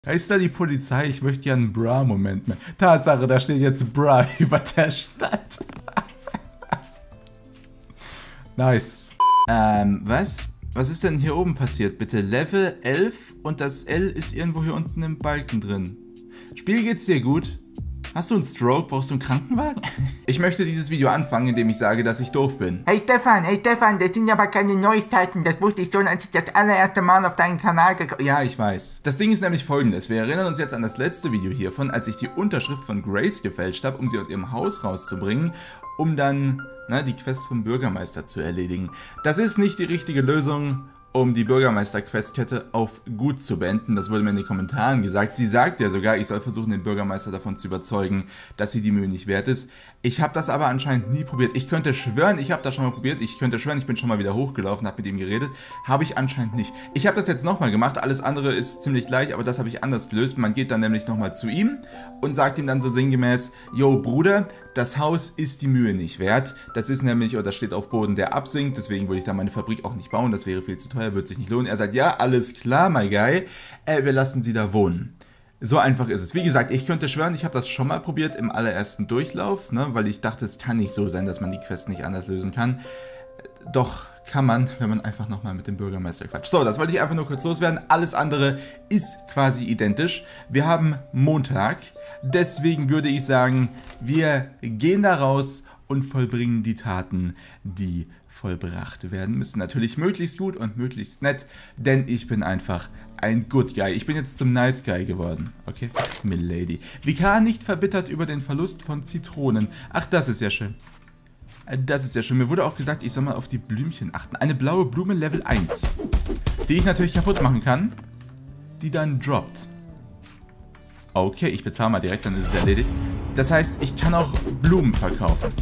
Da ist da die Polizei, ich möchte ja einen Bra-Moment mehr. Tatsache, da steht jetzt Bra über der Stadt. Nice. Was? Was ist denn hier oben passiert, bitte? Level 11 und das L ist irgendwo hier unten im Balken drin. Spiel, geht's dir gut? Hast du einen Stroke? Brauchst du einen Krankenwagen? Ich möchte dieses Video anfangen, indem ich sage, dass ich doof bin. Hey Stefan, das sind aber keine Neuigkeiten. Das wusste ich schon, als ich das allererste Mal auf deinen Kanal gekommen. Ja, ich weiß. Das Ding ist nämlich folgendes. Wir erinnern uns jetzt an das letzte Video hiervon, als ich die Unterschrift von Grace gefälscht habe, um sie aus ihrem Haus rauszubringen, um dann die Quest vom Bürgermeister zu erledigen. Das ist nicht die richtige Lösung, um die Bürgermeister-Questkette auf gut zu beenden. Das wurde mir in den Kommentaren gesagt. Sie sagt ja sogar, ich soll versuchen, den Bürgermeister davon zu überzeugen, dass sie die Mühe nicht wert ist. Ich habe das aber anscheinend nie probiert. Ich könnte schwören, ich habe das schon mal probiert. Ich könnte schwören, ich bin schon mal wieder hochgelaufen, habe mit ihm geredet. Habe ich anscheinend nicht. Ich habe das jetzt nochmal gemacht. Alles andere ist ziemlich gleich, aber das habe ich anders gelöst. Man geht dann nämlich nochmal zu ihm und sagt ihm dann so sinngemäß, yo Bruder, das Haus ist die Mühe nicht wert. Das ist nämlich, oder das steht auf Boden, der absinkt. Deswegen würde ich da meine Fabrik auch nicht bauen. Das wäre viel zu teuer, wird sich nicht lohnen. Er sagt, ja, alles klar, my guy. Wir lassen sie da wohnen. So einfach ist es. Wie gesagt, ich könnte schwören, ich habe das schon mal probiert im allerersten Durchlauf, weil ich dachte, es kann nicht so sein, dass man die Quest nicht anders lösen kann. Doch kann man, wenn man einfach nochmal mit dem Bürgermeister quatscht. So, das wollte ich einfach nur kurz loswerden. Alles andere ist quasi identisch. Wir haben Montag, deswegen würde ich sagen, wir gehen da raus und vollbringen die Taten, die vollbracht werden müssen. Natürlich möglichst gut und möglichst nett, denn ich bin einfach ein Good Guy. Ich bin jetzt zum Nice Guy geworden. Okay? Milady. Vikar nicht verbittert über den Verlust von Zitronen. Ach, das ist ja schön. Das ist ja schön. Mir wurde auch gesagt, ich soll mal auf die Blümchen achten. Eine blaue Blume Level 1. Die ich natürlich kaputt machen kann. Die dann droppt. Okay, ich bezahle mal direkt, dann ist es erledigt. Das heißt, ich kann auch Blumen verkaufen.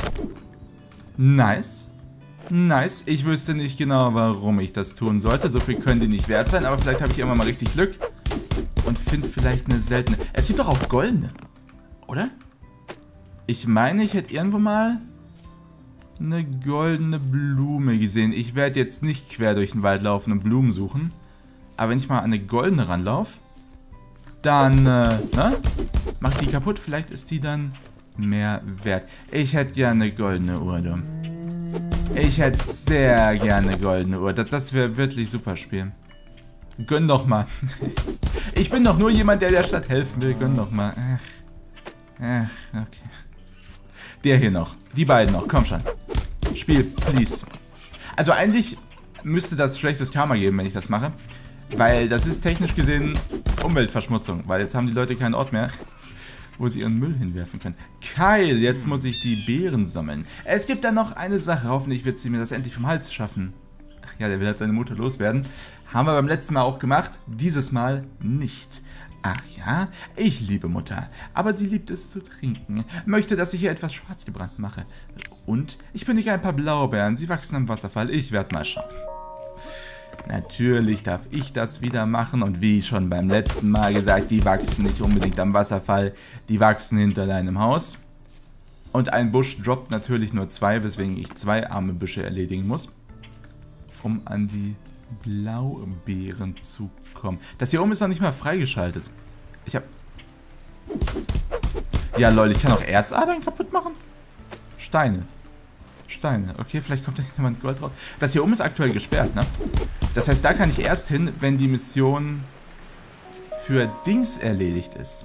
Nice. Nice. Ich wüsste nicht genau, warum ich das tun sollte. So viel können die nicht wert sein, aber vielleicht habe ich immer mal richtig Glück. Und finde vielleicht eine seltene. Es gibt doch auch goldene. Oder? Ich meine, ich hätte irgendwo mal eine goldene Blume gesehen. Ich werde jetzt nicht quer durch den Wald laufen und Blumen suchen. Aber wenn ich mal an eine goldene ranlaufe, dann, mach die kaputt. Vielleicht ist die dann mehr wert. Ich hätte gerne eine goldene Uhr, du. Ich hätte sehr gerne eine goldene Uhr. Das wäre wirklich super Spiel. Gönn doch mal. Ich bin doch nur jemand, der Stadt helfen will. Gönn doch mal. Okay. Der hier noch. Die beiden noch. Komm schon. Spiel, please. Also eigentlich müsste das schlechtes Karma geben, wenn ich das mache. Weil das ist technisch gesehen Umweltverschmutzung. Weil jetzt haben die Leute keinen Ort mehr, wo sie ihren Müll hinwerfen können. Kyle, jetzt muss ich die Beeren sammeln. Es gibt da noch eine Sache. Hoffentlich wird sie mir das endlich vom Hals schaffen. Ja, der will halt seine Mutter loswerden. Haben wir beim letzten Mal auch gemacht. Dieses Mal nicht. Ach ja, ich liebe Mutter. Aber sie liebt es zu trinken. Möchte, dass ich ihr etwas schwarz gebrannt mache. Und ich bin nicht ein paar Blaubeeren. Sie wachsen am Wasserfall. Ich werde mal schauen. Natürlich darf ich das wieder machen und wie schon beim letzten Mal gesagt, die wachsen nicht unbedingt am Wasserfall, die wachsen hinter deinem Haus. Und ein Busch droppt natürlich nur 2, weswegen ich 2 arme Büsche erledigen muss, um an die Blaubeeren zu kommen. Das hier oben ist noch nicht mal freigeschaltet. Ich hab... Ja lol, ich kann auch Erzadern kaputt machen? Steine. Okay, vielleicht kommt da jemand Gold raus. Das hier oben ist aktuell gesperrt, ne? Das heißt, da kann ich erst hin, wenn die Mission für Dings erledigt ist.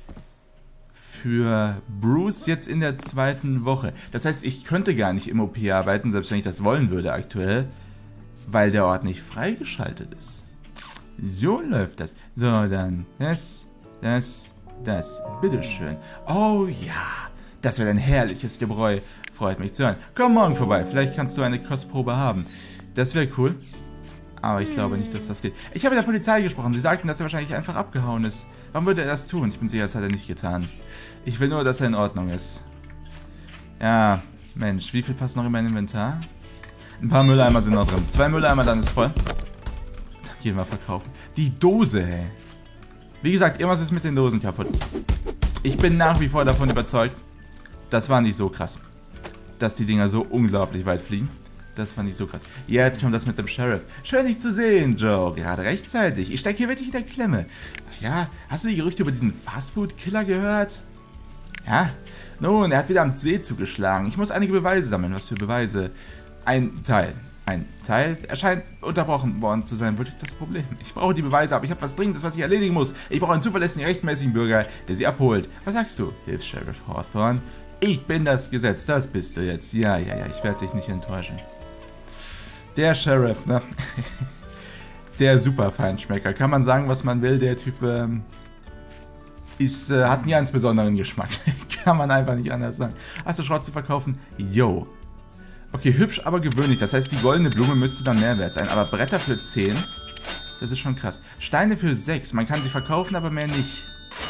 Für Bruce jetzt in der 2. Woche. Das heißt, ich könnte gar nicht im OP arbeiten, selbst wenn ich das wollen würde aktuell, weil der Ort nicht freigeschaltet ist. So läuft das. So, dann das. Bitteschön. Oh ja, das wird ein herrliches Gebräu. Freut mich zu hören. Komm morgen vorbei. Vielleicht kannst du eine Kostprobe haben. Das wäre cool. Aber ich glaube nicht, dass das geht. Ich habe mit der Polizei gesprochen. Sie sagten, dass er wahrscheinlich einfach abgehauen ist. Warum würde er das tun? Ich bin sicher, das hat er nicht getan. Ich will nur, dass er in Ordnung ist. Ja, Mensch. Wie viel passt noch in mein Inventar? Ein paar Mülleimer sind noch drin. 2 Mülleimer, dann ist voll. Dann gehen wir verkaufen. Die Dose, hey. Wie gesagt, irgendwas ist mit den Dosen kaputt. Ich bin nach wie vor davon überzeugt, das war nicht so krass, dass die Dinger so unglaublich weit fliegen. Das war nicht so krass. Jetzt kommt das mit dem Sheriff. Schön, dich zu sehen, Joe. Gerade rechtzeitig. Ich stecke hier wirklich in der Klemme. Ja, hast du die Gerüchte über diesen Fastfood-Killer gehört? Ja, nun, er hat wieder am See zugeschlagen. Ich muss einige Beweise sammeln. Was für Beweise? Ein Teil erscheint unterbrochen worden zu sein. Wirklich das Problem. Ich brauche die Beweise, aber ich habe was Dringendes, was ich erledigen muss. Ich brauche einen zuverlässigen, rechtmäßigen Bürger, der sie abholt. Was sagst du? Hilf Sheriff Hawthorne. Ich bin das Gesetz, das bist du jetzt. Ja, ich werde dich nicht enttäuschen. Der Sheriff, ne? Der super Feinschmecker. Kann man sagen, was man will, der Typ hat einen ganz besonderen Geschmack. Kann man einfach nicht anders sagen. Hast du Schrott zu verkaufen? Yo. Okay, hübsch, aber gewöhnlich. Das heißt, die goldene Blume müsste dann mehr wert sein. Aber Bretter für 10, das ist schon krass. Steine für 6. Man kann sie verkaufen, aber mehr nicht.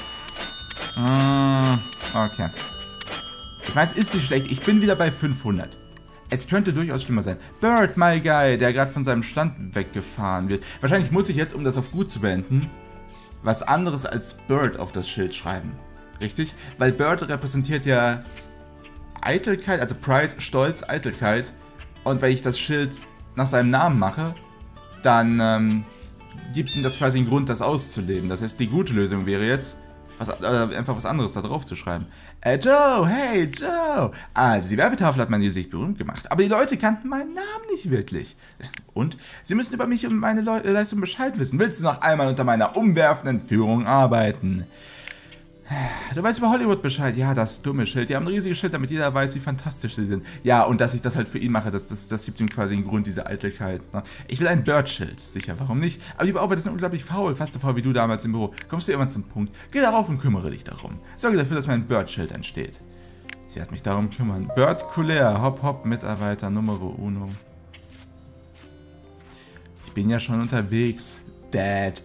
Okay. Ich weiß, ist nicht schlecht. Ich bin wieder bei 500. Es könnte durchaus schlimmer sein. Bird, my guy, der gerade von seinem Stand weggefahren wird. Wahrscheinlich muss ich jetzt, um das auf gut zu beenden, was anderes als Bird auf das Schild schreiben. Richtig? Weil Bird repräsentiert ja Eitelkeit, also Pride, Stolz, Eitelkeit. Und wenn ich das Schild nach seinem Namen mache, dann gibt ihm das quasi einen Grund, das auszuleben. Das heißt, die gute Lösung wäre jetzt, einfach was anderes da drauf zu schreiben. Joe, hey Joe. Also die Werbetafel hat mein Gesicht berühmt gemacht, aber die Leute kannten meinen Namen nicht wirklich. Und sie müssen über mich und meine Leistung Bescheid wissen. Willst du noch einmal unter meiner umwerfenden Führung arbeiten? Du weißt über Hollywood Bescheid. Ja, das dumme Schild. Die haben ein riesiges Schild, damit jeder weiß, wie fantastisch sie sind. Ja, und dass ich das halt für ihn mache, das gibt ihm quasi einen Grund, diese Eitelkeit. Ne? Ich will ein Bird-Schild. Sicher, warum nicht? Aber die Bearbeiter sind unglaublich faul. Fast so faul wie du damals im Büro. Kommst du irgendwann zum Punkt? Geh darauf und kümmere dich darum. Sorge dafür, dass mein Bird-Schild entsteht. Ich werde mich darum kümmern. Bird Couleur, Hop Hop, Mitarbeiter, Numero Uno. Ich bin ja schon unterwegs, Dad.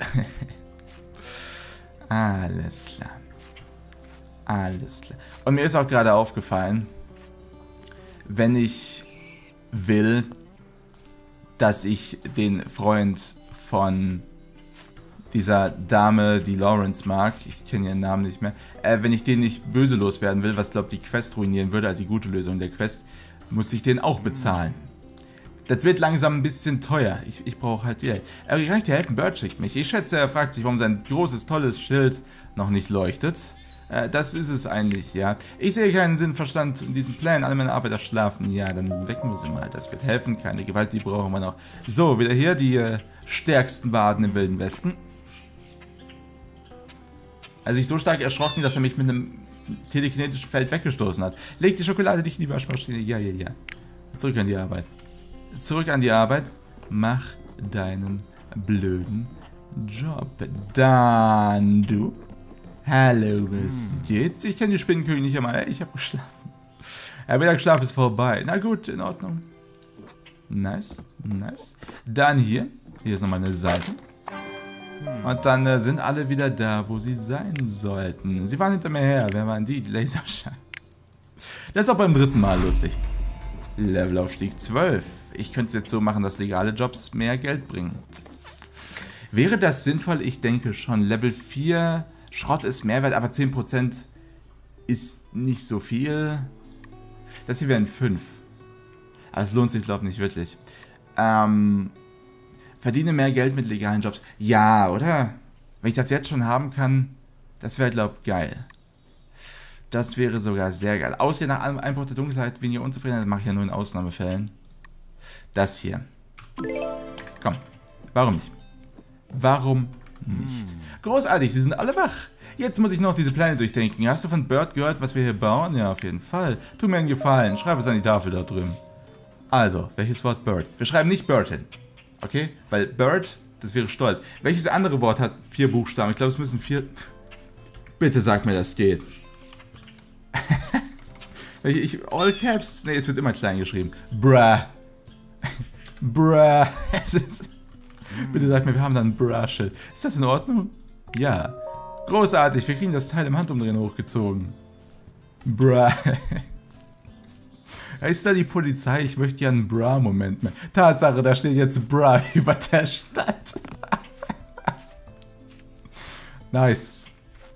Alles klar. Alles klar. Und mir ist auch gerade aufgefallen, wenn ich will, dass ich den Freund von dieser Dame, die Lawrence mag, ich kenne ihren Namen nicht mehr, wenn ich den nicht böse loswerden will, was glaube ich die Quest ruinieren würde, also die gute Lösung der Quest, muss ich den auch bezahlen. Das wird langsam ein bisschen teuer. Ich brauche halt Geld. Aber kann ich dir helfen? Bird schickt mich. Ich schätze, er fragt sich, warum sein großes, tolles Schild noch nicht leuchtet. Das ist es eigentlich, ja. Ich sehe keinen Sinn, Verstand in diesem Plan. Alle meine Arbeiter schlafen. Ja, dann wecken wir sie mal. Das wird helfen. Keine Gewalt, die brauchen wir noch. So, wieder hier die stärksten Waden im Wilden Westen. Also ich so stark erschrocken, dass er mich mit einem telekinetischen Feld weggestoßen hat. Leg die Schokolade nicht in die Waschmaschine. Ja. Zurück an die Arbeit. Zurück an die Arbeit. Mach deinen blöden Job. Dann du. Hallo, was geht's? Ich kenne die Spinnenkönigin nicht einmal. Ich habe geschlafen. Der Mittagsschlaf ist vorbei. Na gut, in Ordnung. Nice. Dann hier. Hier ist nochmal eine Seite. Und dann sind alle wieder da, wo sie sein sollten. Sie waren hinter mir her. Wer waren die? Die Laserscheiben. Das ist auch beim dritten Mal lustig. Levelaufstieg 12. Ich könnte es jetzt so machen, dass legale Jobs mehr Geld bringen. Wäre das sinnvoll? Ich denke schon. Level 4... Schrott ist Mehrwert, aber 10% ist nicht so viel. Das hier wären 5. Aber es lohnt sich, glaube ich, nicht wirklich. Verdiene mehr Geld mit legalen Jobs. Ja, oder? Wenn ich das jetzt schon haben kann, das wäre, glaube ich, geil. Das wäre sogar sehr geil. Ausgehend nach Einbruch der Dunkelheit, weniger Unzufriedenheit, mache ich ja nur in Ausnahmefällen. Das hier. Komm, warum nicht? Warum nicht? Großartig, sie sind alle wach. Jetzt muss ich noch diese Pläne durchdenken. Hast du von Bird gehört, was wir hier bauen? Ja, auf jeden Fall. Tu mir einen Gefallen, schreib es an die Tafel da drüben. Also, welches Wort Bird? Wir schreiben nicht Bird hin. Okay? Weil Bird, das wäre stolz. Welches andere Wort hat 4 Buchstaben? Ich glaube, es müssen 4... Bitte sag mir, das geht. All Caps? Ne, es wird immer klein geschrieben. Bruh. Bruh. Bitte sag mir, wir haben da ein Bruh-Schild. Ist das in Ordnung? Ja. Großartig, wir kriegen das Teil im Handumdrehen hochgezogen. Bruh. Ist da die Polizei? Ich möchte ja einen Bruh-Moment mehr. Tatsache, da steht jetzt Bruh über der Stadt. Nice.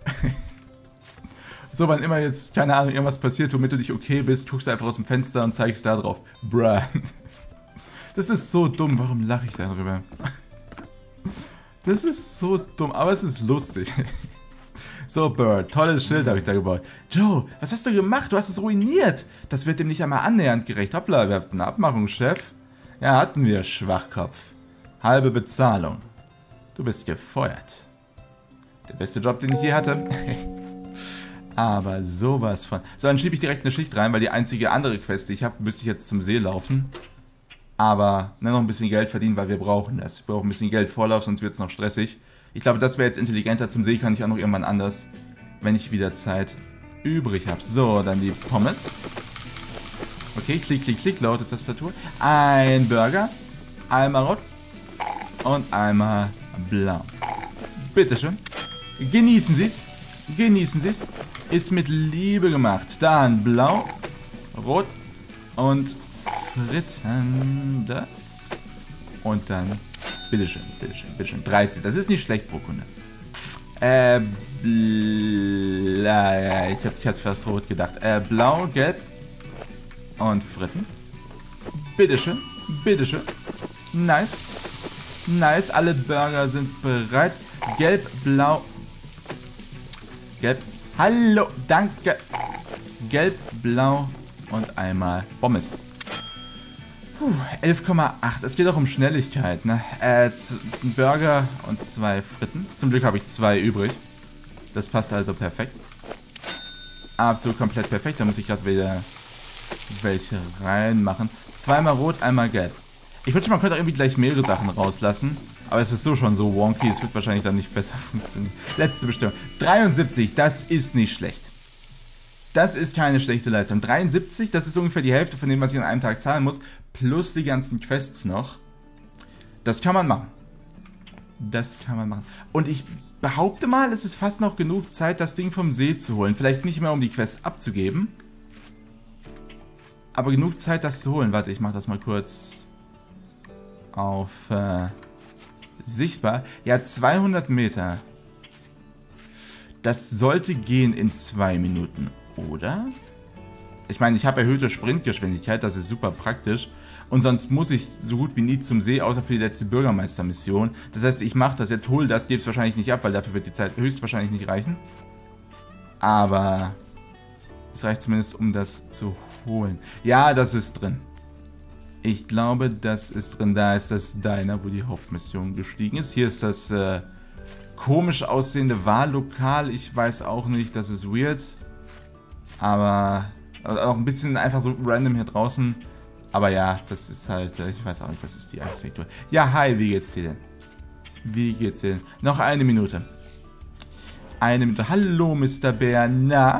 So, wann immer jetzt, keine Ahnung, irgendwas passiert, womit du dich okay bist, guckst du einfach aus dem Fenster und zeigst da drauf. Bruh. Das ist so dumm, warum lache ich darüber? Das ist so dumm, aber es ist lustig. So, Bird, tolles Schild habe ich da gebaut. Joe, was hast du gemacht? Du hast es ruiniert. Das wird dem nicht einmal annähernd gerecht. Hoppla, wir hatten eine Abmachung, Chef. Ja, hatten wir, Schwachkopf. Halbe Bezahlung. Du bist gefeuert. Der beste Job, den ich je hatte. Aber sowas von... So, dann schiebe ich direkt eine Schicht rein, weil die einzige andere Quest, die ich habe, müsste ich jetzt zum See laufen. Aber noch ein bisschen Geld verdienen, weil wir brauchen das. Wir brauchen ein bisschen Geld Vorlauf, sonst wird es noch stressig. Ich glaube, das wäre jetzt intelligenter. Zum See kann ich auch noch irgendwann anders, wenn ich wieder Zeit übrig habe. So, dann die Pommes. Okay, klick, klick, klick, laute Tastatur. Ein Burger, einmal rot und einmal blau. Bitteschön. Genießen Sie es. Genießen Sie es. Ist mit Liebe gemacht. Dann blau, rot und fritten das. Und dann, bitteschön, bitteschön, bitteschön. 13. Das ist nicht schlecht pro Kunde. Ich hatte fast rot gedacht. Blau, gelb und fritten. Bitteschön, bitteschön. Nice. Nice, alle Burger sind bereit. Gelb, blau. Gelb. Hallo, danke. Gelb, blau und einmal Pommes. 11,8. Es geht auch um Schnelligkeit, ne? Ein Burger und 2 Fritten. Zum Glück habe ich 2 übrig. Das passt also perfekt. Absolut komplett perfekt. Da muss ich gerade wieder welche reinmachen. 2-mal rot, einmal gelb. Ich wünschte, man könnte auch irgendwie gleich mehrere Sachen rauslassen. Aber es ist so schon so wonky. Es wird wahrscheinlich dann nicht besser funktionieren. Letzte Bestimmung. 73, das ist nicht schlecht. Das ist keine schlechte Leistung. 73, das ist ungefähr die Hälfte von dem, was ich an einem Tag zahlen muss. Plus die ganzen Quests noch. Das kann man machen. Das kann man machen. Und ich behaupte mal, es ist fast noch genug Zeit, das Ding vom See zu holen. Vielleicht nicht mehr, um die Quests abzugeben. Aber genug Zeit, das zu holen. Warte, ich mache das mal kurz auf sichtbar. Ja, 200 Meter. Das sollte gehen in 2 Minuten, oder? Ich meine, ich habe erhöhte Sprintgeschwindigkeit, das ist super praktisch. Und sonst muss ich so gut wie nie zum See, außer für die letzte Bürgermeistermission. Das heißt, ich mache das jetzt, hole das, gebe es wahrscheinlich nicht ab, weil dafür wird die Zeit höchstwahrscheinlich nicht reichen. Aber es reicht zumindest, um das zu holen. Ja, das ist drin. Ich glaube, das ist drin. Da ist das Diner, wo die Hauptmission gestiegen ist. Hier ist das komisch aussehende Wahllokal. Ich weiß auch nicht, das ist weird. Aber auch ein bisschen einfach so random hier draußen. Aber ja, das ist halt, ich weiß auch nicht, das ist die Architektur. Ja, hi, wie geht's dir denn? Wie geht's dir denn? Noch eine Minute. Eine Minute. Hallo, Mr. Bär. Na?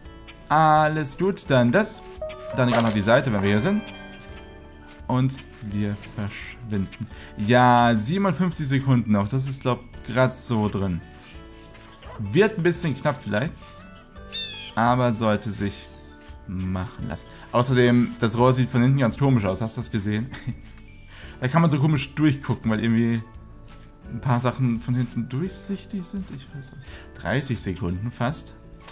Alles gut, dann das. Dann gerade noch die Seite, wenn wir hier sind. Und wir verschwinden. Ja, 57 Sekunden noch. Das ist, glaube ich, gerade so drin. Wird ein bisschen knapp vielleicht. Aber sollte sich machen lassen. Außerdem, das Rohr sieht von hinten ganz komisch aus. Hast du das gesehen? Da kann man so komisch durchgucken, weil irgendwie ein paar Sachen von hinten durchsichtig sind. Ich weiß nicht. 30 Sekunden fast.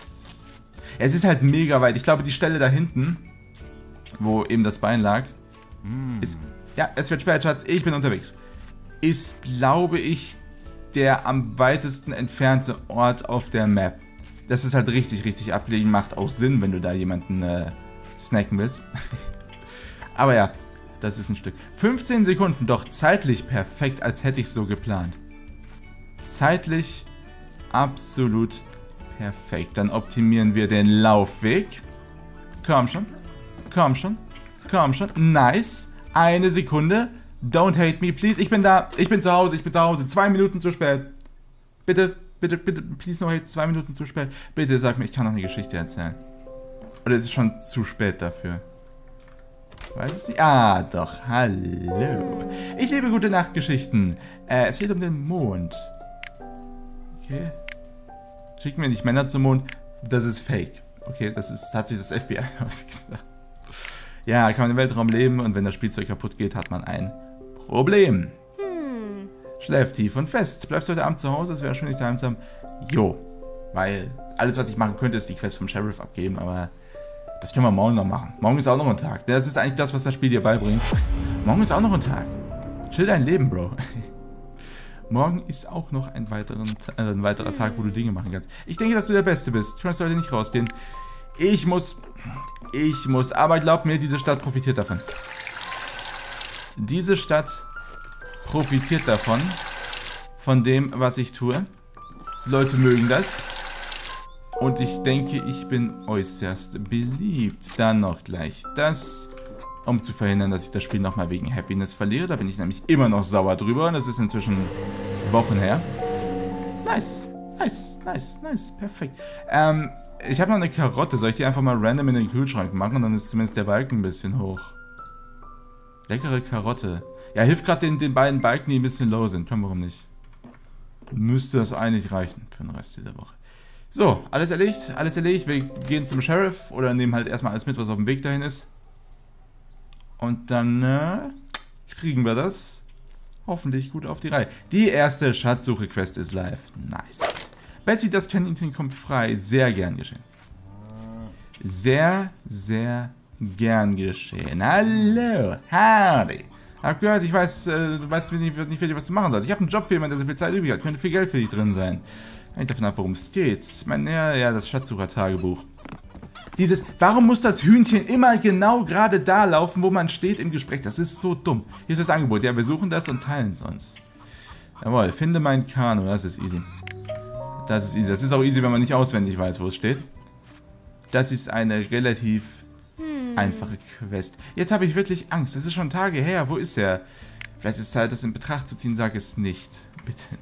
Es ist halt mega weit. Ich glaube, die Stelle da hinten, wo eben das Bein lag, ist... Ja, es wird spät, Schatz. Ich bin unterwegs. Ist, glaube ich, der am weitesten entfernte Ort auf der Map. Das ist halt richtig, richtig abgelegen. Macht auch Sinn, wenn du da jemanden snacken willst. Aber ja, das ist ein Stück. 15 Sekunden, doch zeitlich perfekt, als hätte ich so geplant. Zeitlich absolut perfekt. Dann optimieren wir den Laufweg. Komm schon. Komm schon. Komm schon. Nice. Eine Sekunde. Don't hate me, please. Ich bin da. Ich bin zu Hause. Ich bin zu Hause. 2 Minuten zu spät. Bitte, bitte, bitte, please no hate. 2 Minuten zu spät. Bitte sag mir, ich kann noch eine Geschichte erzählen. Oder ist es schon zu spät dafür? Weiß es nicht? Ah, doch. Hallo. Ich liebe gute Nachtgeschichten. Es geht um den Mond. Okay. Schicken wir nicht Männer zum Mond. Das ist fake. Okay, das hat sich das FBI ausgedacht. Ja, kann man im Weltraum leben und wenn das Spielzeug kaputt geht, hat man ein Problem. Schläft tief und fest. Bleibst du heute Abend zu Hause? Es wäre schön, dich daheim zu haben. Jo. Weil alles, was ich machen könnte, ist die Quest vom Sheriff abgeben, aber das können wir morgen noch machen. Morgen ist auch noch ein Tag. Das ist eigentlich das, was das Spiel dir beibringt. Morgen ist auch noch ein Tag. Chill dein Leben, Bro. Morgen ist auch noch ein weiterer Tag, wo du Dinge machen kannst. Ich denke, dass du der Beste bist. Trans sollte nicht rausgehen. Ich muss, aber glaub mir, diese Stadt profitiert davon. Diese Stadt profitiert davon, von dem, was ich tue. Die Leute mögen das. Und ich denke, ich bin äußerst beliebt. Dann noch gleich das, um zu verhindern, dass ich das Spiel nochmal wegen Happiness verliere. Da bin ich nämlich immer noch sauer drüber. Und das ist inzwischen Wochen her. Nice, perfekt. Ich habe noch eine Karotte. Soll ich die einfach mal random in den Kühlschrank machen? Und dann ist zumindest der Balken ein bisschen hoch. Leckere Karotte. Ja, hilft gerade den beiden Balken, die ein bisschen low sind. Warum nicht? Müsste das eigentlich reichen für den Rest dieser Woche. So, alles erledigt, Wir gehen zum Sheriff oder nehmen halt erstmal alles mit, was auf dem Weg dahin ist. Und dann kriegen wir das hoffentlich gut auf die Reihe. Die erste Schatzsuche-Quest ist live. Nice. Bessie, das Kaninchen kommt frei. Sehr gern geschehen. Sehr gern geschehen. Hallo, Hardy. Hab gehört, ich weiß, du weißt nicht wirklich, was du machen sollst. Ich habe einen Job für jemanden, der so viel Zeit übrig hat. Könnte viel Geld für dich drin sein. Hängt davon ab, worum es geht. Ich meine, ja, das Schatzsucher-Tagebuch. Warum muss das Hühnchen immer genau gerade da laufen, wo man steht im Gespräch? Das ist so dumm. Hier ist das Angebot. Ja, wir suchen das und teilen es uns. Jawohl, finde mein Kanu. Das ist easy. Das ist auch easy, wenn man nicht auswendig weiß, wo es steht. Das ist eine relativ einfache Quest. Jetzt habe ich wirklich Angst. Es ist schon Tage her. Wo ist er? Vielleicht ist es Zeit, das in Betracht zu ziehen. Sag es nicht. Bitte nicht.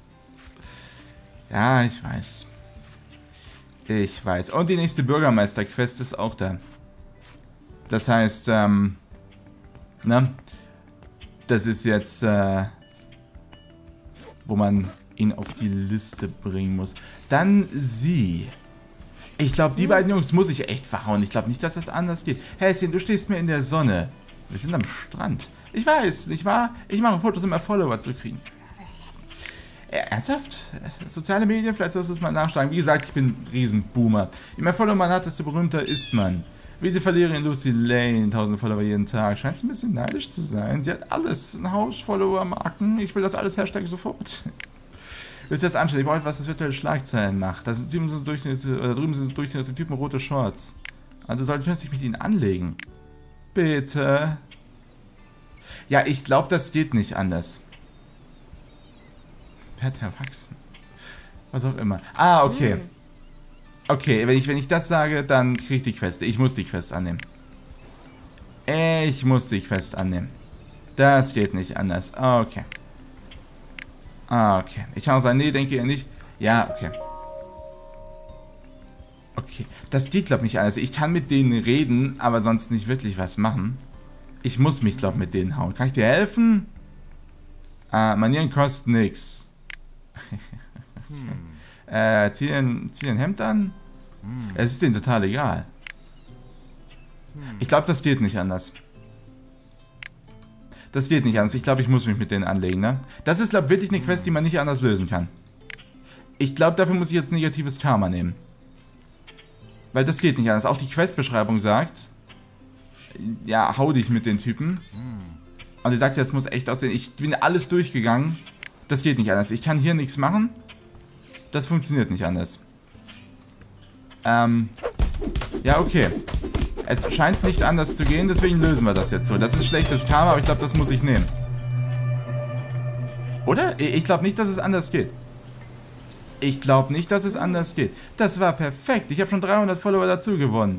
Ja, ich weiß. Und die nächste Bürgermeister-Quest ist auch da. Das heißt, das ist jetzt, wo man ihn auf die Liste bringen muss. Dann sie. Ich glaube, die beiden Jungs muss ich echt verhauen. Ich glaube nicht, dass das anders geht. Häschen, du stehst mir in der Sonne. Wir sind am Strand. Ich weiß, nicht wahr? Ich mache Fotos, um mehr Follower zu kriegen. Ernsthaft? Soziale Medien? Vielleicht sollst du es mal nachschlagen. Wie gesagt, ich bin ein Riesenboomer. Je mehr Follower man hat, desto berühmter ist man. Wie sie Verliererin Lucy Lane, 1000 Follower jeden Tag. Scheint ein bisschen neidisch zu sein. Sie hat alles. Ein Haus, Follower, Marken. Ich will das alles Hashtag sofort. Willst du das anschauen? Ich brauche etwas, das virtuelle Schlagzeilen macht. Da sind drüben so durchschnittliche Typen rote Shorts. Also sollte ich mit ihnen anlegen. Bitte. Ja, ich glaube, das geht nicht anders. Werd erwachsen. Was auch immer. Ah, okay. Okay, wenn ich das sage, dann kriege ich die Quest. Ich muss die Quest annehmen. Das geht nicht anders. Okay. Okay. Ich kann auch sagen, nee, denke ihr nicht. Ja, okay. Okay. Das geht, glaube ich, nicht anders. Ich kann mit denen reden, aber sonst nicht wirklich was machen. Ich muss mich, glaube ich, mit denen hauen. Kann ich dir helfen? Manieren kostet nix. Zieh ein Hemd an? Es ist denen total egal. Ich glaube, das geht nicht anders. Ich glaube, ich muss mich mit denen anlegen, ne? Das ist, glaube ich, wirklich eine Quest, die man nicht anders lösen kann. Ich glaube, dafür muss ich jetzt negatives Karma nehmen. Weil das geht nicht anders. Auch die Questbeschreibung sagt, ja, hau dich mit den Typen. Und sie sagt, das muss echt aussehen. Ich bin alles durchgegangen. Das geht nicht anders. Ich kann hier nichts machen. Das funktioniert nicht anders. Ja, okay. Es scheint nicht anders zu gehen, deswegen lösen wir das jetzt so. Das ist schlechtes Karma, aber ich glaube, das muss ich nehmen. Oder? Ich glaube nicht, dass es anders geht. Das war perfekt. Ich habe schon 300 Follower dazu gewonnen.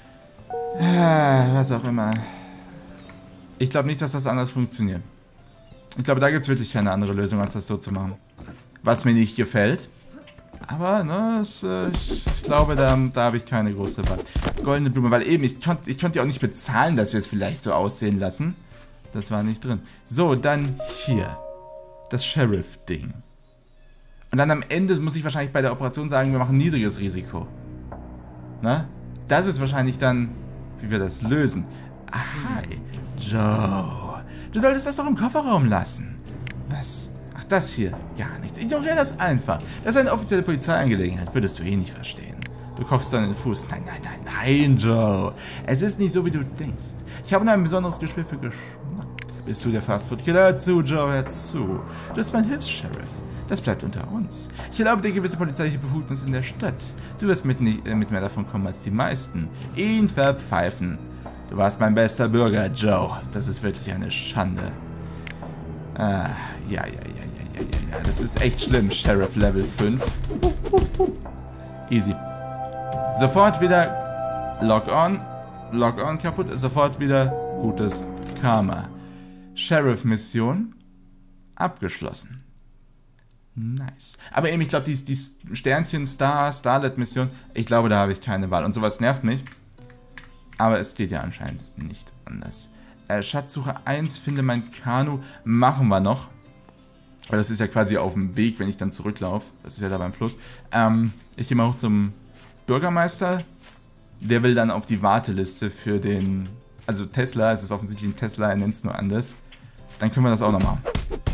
Was auch immer. Ich glaube nicht, dass das anders funktioniert. Ich glaube, da gibt es wirklich keine andere Lösung, als das so zu machen. Was mir nicht gefällt. Aber, ne, ich glaube, da habe ich keine große Wahl. Goldene Blume, weil eben, ich konnte ja auch nicht bezahlen, dass wir es vielleicht so aussehen lassen. Das war nicht drin. So, dann hier. Das Sheriff-Ding. Und dann am Ende muss ich wahrscheinlich bei der Operation sagen, wir machen niedriges Risiko. Na? Das ist wahrscheinlich dann, wie wir das lösen. Hi, Joe. Du solltest das doch im Kofferraum lassen. Was? Ach, das hier. Gar nichts. Ignoriere das einfach. Das ist eine offizielle Polizeiangelegenheit. Würdest du eh nicht verstehen. Du kochst dann den Fuß. Nein, Joe. Es ist nicht so, wie du denkst. Ich habe nur ein besonderes Gespür für Geschmack. Bist du der Fastfood-Killer? Zu, Joe, hör zu. Du bist mein Hilfs-Sheriff. Das bleibt unter uns. Ich erlaube dir gewisse polizeiliche Befugnis in der Stadt. Du wirst mit mehr davon kommen als die meisten. Ihn verpfeifen. Du warst mein bester Bürger, Joe. Das ist wirklich eine Schande. Ah, ja. Das ist echt schlimm, Sheriff Level 5. Easy. Sofort wieder Lock-on kaputt. Sofort wieder gutes Karma. Sheriff-Mission abgeschlossen. Nice. Aber eben, ich glaube, die Sternchen, Starlet-Mission, ich glaube, da habe ich keine Wahl. Und sowas nervt mich. Aber es geht ja anscheinend nicht anders. Schatzsuche 1, finde mein Kanu. Machen wir noch. Weil das ist ja quasi auf dem Weg, wenn ich dann zurücklaufe. Das ist ja da beim Fluss. Ich gehe mal hoch zum Bürgermeister. Der will dann auf die Warteliste für den... Also Tesla, es ist offensichtlich ein Tesla, er nennt es nur anders. Dann können wir das auch noch machen.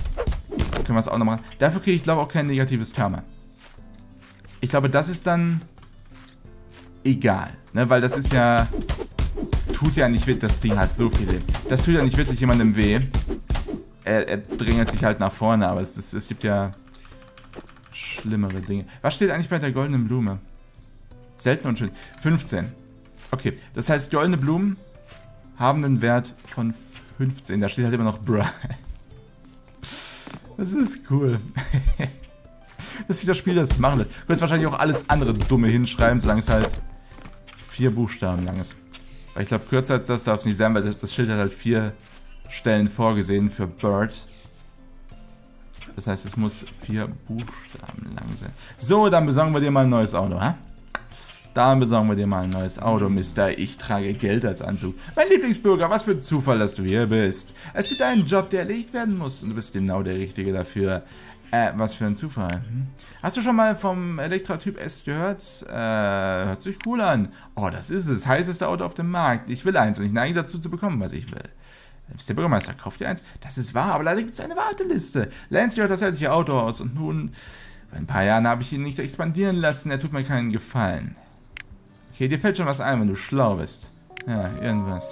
Dafür kriege ich, glaube ich, auch kein negatives Karma. Ich glaube, das ist dann egal. Ne? Weil das ist ja... Tut ja nicht wirklich, das Ding hat so viele. Das tut ja nicht wirklich jemandem weh. Er drängelt sich halt nach vorne, aber es gibt ja schlimmere Dinge. Was steht eigentlich bei der goldenen Blume? Selten und schön. 15. Okay, das heißt, goldene Blumen haben einen Wert von 15. Da steht halt immer noch Bruh. Das ist cool. Dass sich das Spiel das machen lässt. Du könntest wahrscheinlich auch alles andere Dumme hinschreiben, solange es halt 4 Buchstaben lang ist. Weil ich glaube, kürzer als das darf es nicht sein, weil das Schild hat halt 4 Stellen vorgesehen für Bird. Das heißt, es muss 4 Buchstaben lang sein. So, dann besorgen wir dir mal ein neues Auto, hä? Dann besorgen wir dir mal ein neues Auto, Mister. Ich trage Geld als Anzug. Mein Lieblingsbürger, was für ein Zufall, dass du hier bist. Es gibt einen Job, der erledigt werden muss und du bist genau der Richtige dafür. Was für ein Zufall. Hast du schon mal vom Elektra-Typ S gehört? Hört sich cool an. Oh, das ist es. Heißeste Auto auf dem Markt. Ich will eins und ich neige dazu zu bekommen, was ich will. Ist der Bürgermeister, kauft ihr eins? Das ist wahr, aber leider gibt es eine Warteliste. Lance gehört das hässliche Auto aus und nun, vor ein paar Jahren habe ich ihn nicht expandieren lassen. Er tut mir keinen Gefallen. Okay, dir fällt schon was ein, wenn du schlau bist. Ja, irgendwas.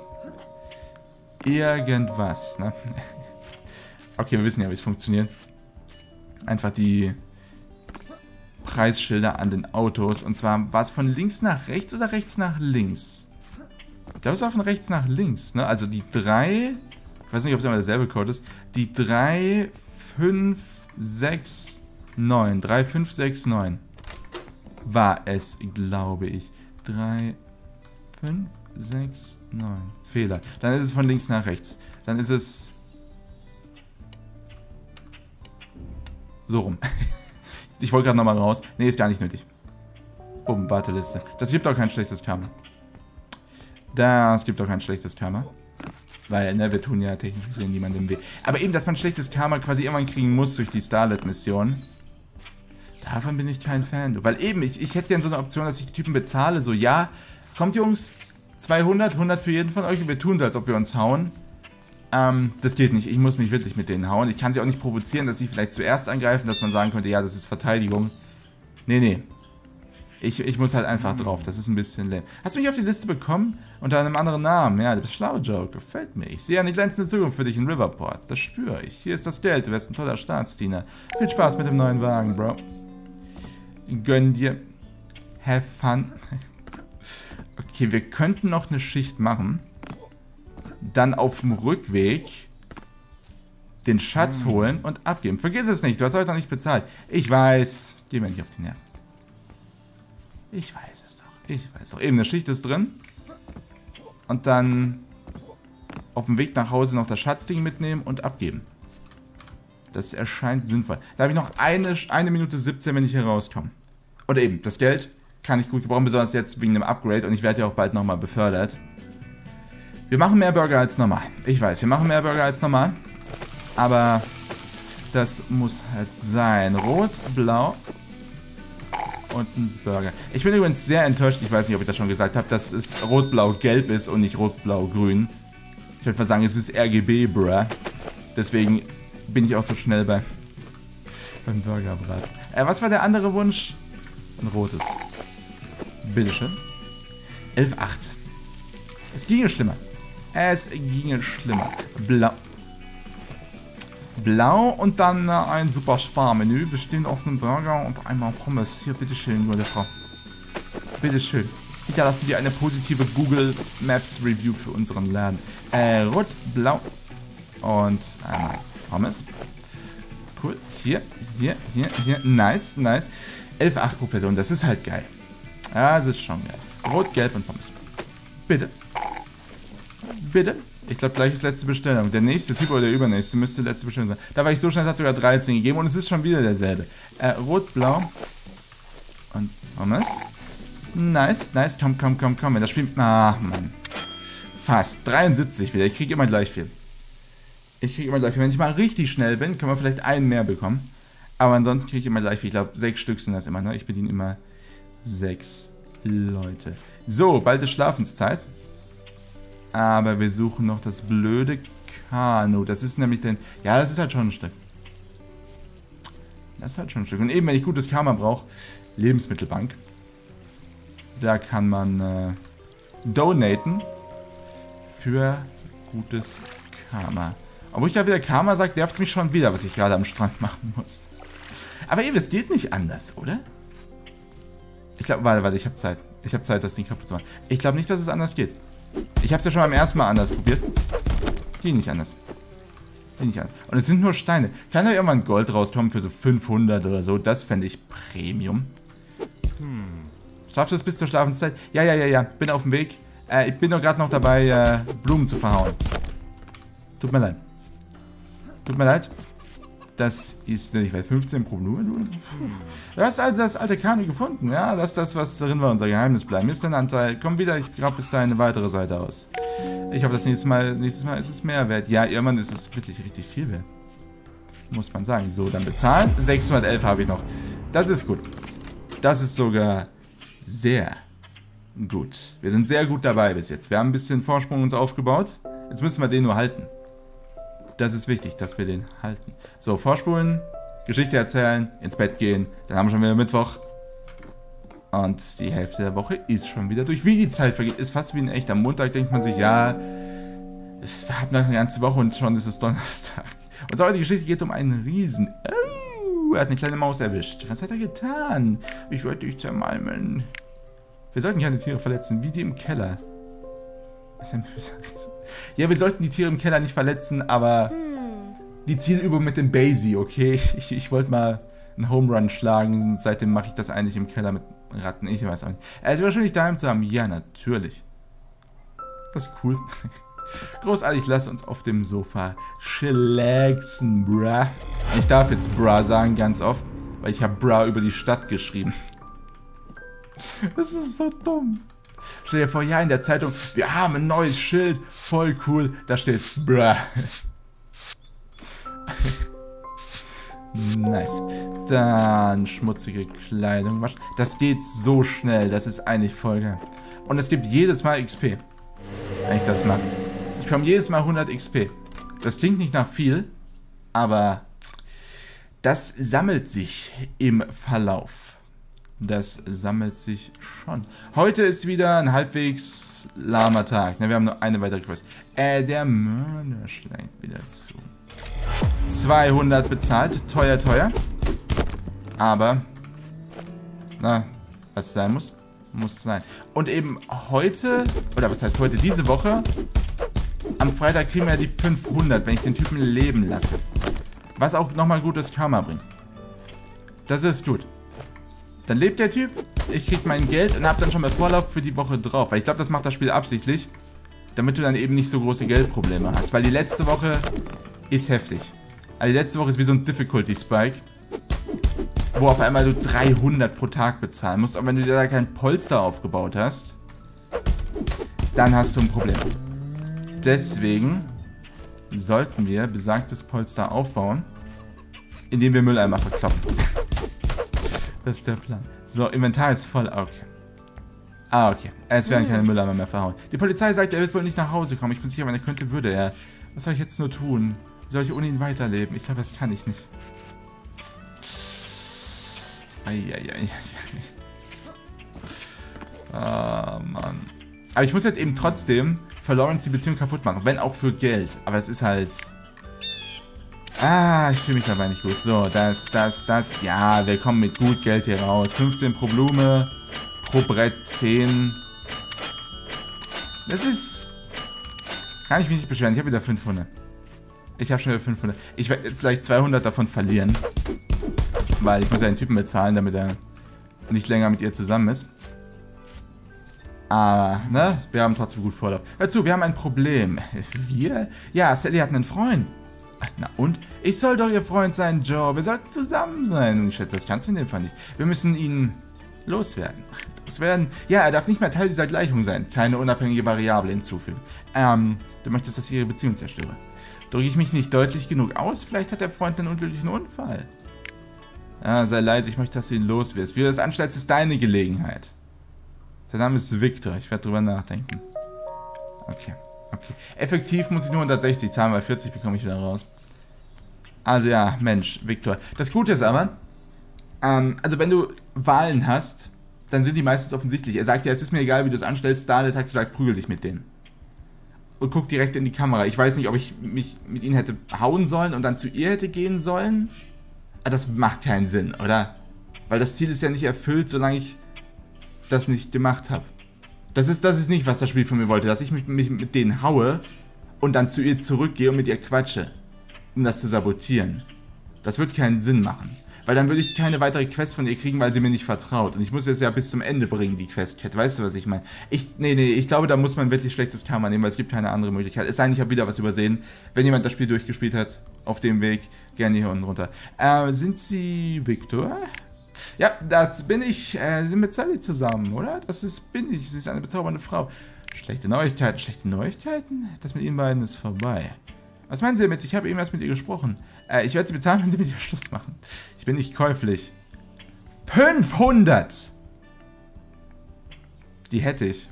Irgendwas, ne? Okay, wir wissen ja, wie es funktioniert. Einfach die Preisschilder an den Autos. Und zwar, war es von links nach rechts oder rechts nach links? Ich glaube, es war von rechts nach links, ne? Also die 3... Ich weiß nicht, ob es immer derselbe Code ist. Die 3, 5, 6, 9. 3, 5, 6, 9. War es, glaube ich. 3, 5, 6, 9. Fehler. Dann ist es von links nach rechts. Dann ist es... So rum. Ich wollte gerade nochmal raus. Nee, ist gar nicht nötig. Bumm, Warteliste. Das gibt auch kein schlechtes Karma. Das gibt auch kein schlechtes Karma. Weil, ne, wir tun ja technisch gesehen niemandem weh. Aber eben, dass man schlechtes Karma quasi irgendwann kriegen muss durch die Starlet-Mission. Davon bin ich kein Fan. Weil eben, ich hätte gerne so eine Option, dass ich die Typen bezahle. So, ja, kommt Jungs, 200, 100 für jeden von euch und wir tun so, als ob wir uns hauen. Das geht nicht. Ich muss mich wirklich mit denen hauen. Ich kann sie auch nicht provozieren, dass sie vielleicht zuerst angreifen, dass man sagen könnte, ja, das ist Verteidigung. Nee. Ich muss halt einfach drauf. Das ist ein bisschen lame. Hast du mich auf die Liste bekommen? Unter einem anderen Namen. Ja, du bist schlau, Joe. Gefällt mir. Ich sehe eine glänzende Zukunft für dich in Riverport. Das spüre ich. Hier ist das Geld. Du wirst ein toller Staatsdiener. Viel Spaß mit dem neuen Wagen, Bro. Gönn dir. Have fun. Okay, wir könnten noch eine Schicht machen. Dann auf dem Rückweg den Schatz holen und abgeben. Vergiss es nicht, du hast heute noch nicht bezahlt. Ich weiß. Geh mir nicht auf die Nerven. Ich weiß es doch. Eben, eine Schicht ist drin. Und dann auf dem Weg nach Hause noch das Schatzding mitnehmen und abgeben. Das erscheint sinnvoll. Da habe ich noch eine Minute 17, wenn ich hier rauskomme. Oder eben, das Geld kann ich gut gebrauchen, besonders jetzt wegen dem Upgrade. Und ich werde ja auch bald nochmal befördert. Wir machen mehr Burger als normal. Ich weiß, wir machen mehr Burger als normal. Aber das muss halt sein. Rot, blau und ein Burger. Ich bin übrigens sehr enttäuscht, ich weiß nicht, ob ich das schon gesagt habe, dass es rot, blau, gelb ist und nicht rot, blau, grün. Ich würde mal sagen, es ist RGB, bruh. Deswegen bin ich auch so schnell beim Burgerbraten. Was war der andere Wunsch? Ein rotes. Bitteschön. 11,8. Es ginge schlimmer. Blau. Blau und dann ein super Sparmenü, bestehend aus einem Burger und einmal Pommes. Hier, bitteschön, gute Frau. Bitteschön. Hinterlassen Sie eine positive Google Maps Review für unseren Laden. Rot, blau und einmal Pommes. Cool. Hier. Nice. 11,8 pro Person. Das ist halt geil. Ja, das ist schon geil. Rot, gelb und Pommes. Bitte. Ich glaube, gleich ist letzte Bestellung. Der nächste Typ oder der übernächste müsste letzte Bestellung sein. Da war ich so schnell, es hat sogar 13 gegeben und es ist schon wieder derselbe. Rot, blau und Pommes. Nice. Komm. Wenn das Spiel... Ach, Mann. Fast. 73 wieder. Ich kriege immer gleich viel. Wenn ich mal richtig schnell bin, können wir vielleicht einen mehr bekommen. Aber ansonsten kriege ich immer gleich viel. Ich glaube, 6 Stück sind das immer, ne? Ich bediene immer 6 Leute. So, bald ist Schlafenszeit. Aber wir suchen noch das blöde Kanu. Das ist nämlich den... Ja, das ist halt schon ein Stück. Und eben, wenn ich gutes Karma brauche, Lebensmittelbank. Da kann man donaten für gutes Karma. Obwohl ich gerade wieder Karma sage, nervt es mich schon wieder, was ich gerade am Strand machen muss. Aber eben, es geht nicht anders, oder? Ich glaube, warte, ich habe Zeit. Ich habe Zeit, das Ding kaputt zu machen. Ich glaube nicht, dass es anders geht. Ich habe es ja schon beim ersten Mal anders probiert. Geht nicht anders. Und es sind nur Steine. Kann da irgendwann Gold rauskommen für so 500 oder so? Das fände ich Premium. Schaffst du es bis zur Schlafenszeit? Ja. Bin auf dem Weg. Ich bin doch gerade noch dabei, Blumen zu verhauen. Tut mir leid. Das ist nicht weit. 15 pro Blume. Du hast also das alte Kanu gefunden. Ja, das ist das, was drin war, unser Geheimnis bleiben. Ist dein Anteil. Komm wieder, ich grabe bis dahin eine weitere Seite aus. Ich hoffe, das nächstes Mal ist es mehr wert. Ja, irgendwann ist es wirklich richtig viel wert. Muss man sagen. So, dann bezahlen. 611 habe ich noch. Das ist gut. Das ist sogar sehr gut. Wir sind sehr gut dabei bis jetzt. Wir haben ein bisschen Vorsprung uns aufgebaut. Jetzt müssen wir den nur halten. Das ist wichtig, dass wir den halten. So, vorspulen, Geschichte erzählen, ins Bett gehen. Dann haben wir schon wieder Mittwoch. Und die Hälfte der Woche ist schon wieder durch. Wie die Zeit vergeht, ist fast wie ein echter Montag. Denkt man sich, ja, es hat noch eine ganze Woche und schon ist es Donnerstag. Und so, die Geschichte geht um einen Riesen. Oh, er hat eine kleine Maus erwischt. Was hat er getan? Ich wollte dich zermalmen. Wir sollten keine Tiere verletzen, wie die im Keller. Was ist denn böse? Ja, wir sollten die Tiere im Keller nicht verletzen, aber die Zielübung mit dem Basie, okay? Ich wollte mal einen Home Run schlagen. Seitdem mache ich das eigentlich im Keller mit Ratten. Ich weiß auch nicht. Also wahrscheinlich daheim zu haben. Ja, natürlich. Das ist cool. Großartig, lass uns auf dem Sofa chillaxen, bruh. Ich darf jetzt bruh sagen ganz oft, weil ich habe bruh über die Stadt geschrieben. Das ist so dumm. Stell dir vor, ja, in der Zeitung, wir haben ein neues Schild, voll cool, da steht bruh. Nice. Dann schmutzige Kleidung waschen. Das geht so schnell, das ist eigentlich voll geil. Und es gibt jedes Mal XP, wenn ich das mache. Ich bekomme jedes Mal 100 XP. Das klingt nicht nach viel, aber das sammelt sich im Verlauf. Das sammelt sich schon. Heute ist wieder ein halbwegs lahmer Tag. Wir haben nur eine weitere Quest. Der Mörder schlägt wieder zu. 200 bezahlt. Teuer. Aber, na, was sein muss, muss sein. Und eben heute, oder was heißt heute, diese Woche, am Freitag kriegen wir die 500, wenn ich den Typen leben lasse. Was auch nochmal gutes Karma bringt. Das ist gut. Dann lebt der Typ, ich krieg mein Geld und hab dann schon mal Vorlauf für die Woche drauf. Weil ich glaube, das macht das Spiel absichtlich, damit du dann eben nicht so große Geldprobleme hast. Weil die letzte Woche ist heftig. Also die letzte Woche ist wie so ein Difficulty Spike, wo auf einmal du 300 pro Tag bezahlen musst. Und wenn du dir da kein Polster aufgebaut hast, dann hast du ein Problem. Deswegen sollten wir besagtes Polster aufbauen, indem wir Mülleimer verkloppen. Das ist der Plan. So, Inventar ist voll. Okay. Okay. Es werden keine Mülleimer mehr verhauen. Die Polizei sagt, er wird wohl nicht nach Hause kommen. Ich bin sicher, wenn er könnte, würde er. Was soll ich jetzt nur tun? Wie soll ich ohne ihn weiterleben? Ich glaube, das kann ich nicht. Eieiei. Ah, Mann. Aber ich muss jetzt eben trotzdem für Lawrence die Beziehung kaputt machen. Wenn auch für Geld. Aber es ist halt... Ah, ich fühle mich dabei nicht gut. So, das. Ja, wir kommen mit gut Geld hier raus. 15 pro Blume, pro Brett 10. Das ist... Kann ich mich nicht beschweren. Ich habe wieder 500. Ich habe schon wieder 500. Ich werde jetzt gleich 200 davon verlieren. Weil ich muss ja den Typen bezahlen, damit er nicht länger mit ihr zusammen ist. Aber, ne? Wir haben trotzdem gut Vorlauf. Hör zu, wir haben ein Problem. Wir? Ja, Sally hat einen Freund. Na und? Ich soll doch ihr Freund sein, Joe. Wir sollten zusammen sein. Und ich schätze, das kannst du in dem Fall nicht. Wir müssen ihn loswerden. Loswerden? Ja, er darf nicht mehr Teil dieser Gleichung sein. Keine unabhängige Variable hinzufügen. Du möchtest, dass ich ihre Beziehung zerstöre. Drücke ich mich nicht deutlich genug aus? Vielleicht hat der Freund einen unglücklichen Unfall. Ja, sei leise. Ich möchte, dass du ihn loswirst. Wie du das anstellst, ist deine Gelegenheit. Sein Name ist Victor. Ich werde drüber nachdenken. Okay. Okay. Effektiv muss ich nur 160 zahlen, weil 40 bekomme ich wieder raus. Also ja, Mensch, Victor. Das Gute ist aber, also wenn du Wahlen hast, dann sind die meistens offensichtlich. Er sagt ja, es ist mir egal, wie du es anstellst. Starlet hat gesagt, prügel dich mit denen. Und guck direkt in die Kamera. Ich weiß nicht, ob ich mich mit ihnen hätte hauen sollen und dann zu ihr hätte gehen sollen. Aber das macht keinen Sinn, oder? Weil das Ziel ist ja nicht erfüllt, solange ich das nicht gemacht habe. Das ist nicht, was das Spiel von mir wollte, dass ich mich mit denen haue und dann zu ihr zurückgehe und mit ihr quatsche, um das zu sabotieren. Das wird keinen Sinn machen. Weil dann würde ich keine weitere Quest von ihr kriegen, weil sie mir nicht vertraut. Und ich muss es ja bis zum Ende bringen, die Quest-Kette. Weißt du, was ich meine? Nee, ich glaube, da muss man wirklich schlechtes Karma nehmen, weil es gibt keine andere Möglichkeit. Es sei denn, ich habe wieder was übersehen. Wenn jemand das Spiel durchgespielt hat, auf dem Weg, gerne hier unten runter. Sind Sie Victor? Ja, das bin ich. Sie sind mit Sally zusammen, oder? Bin ich. Sie ist eine bezaubernde Frau. Schlechte Neuigkeiten. Schlechte Neuigkeiten? Das mit Ihnen beiden ist vorbei. Was meinen Sie damit? Ich habe eben erst mit ihr gesprochen. Ich werde Sie bezahlen, wenn Sie mit ihr Schluss machen. Ich bin nicht käuflich. 500! Die hätte ich.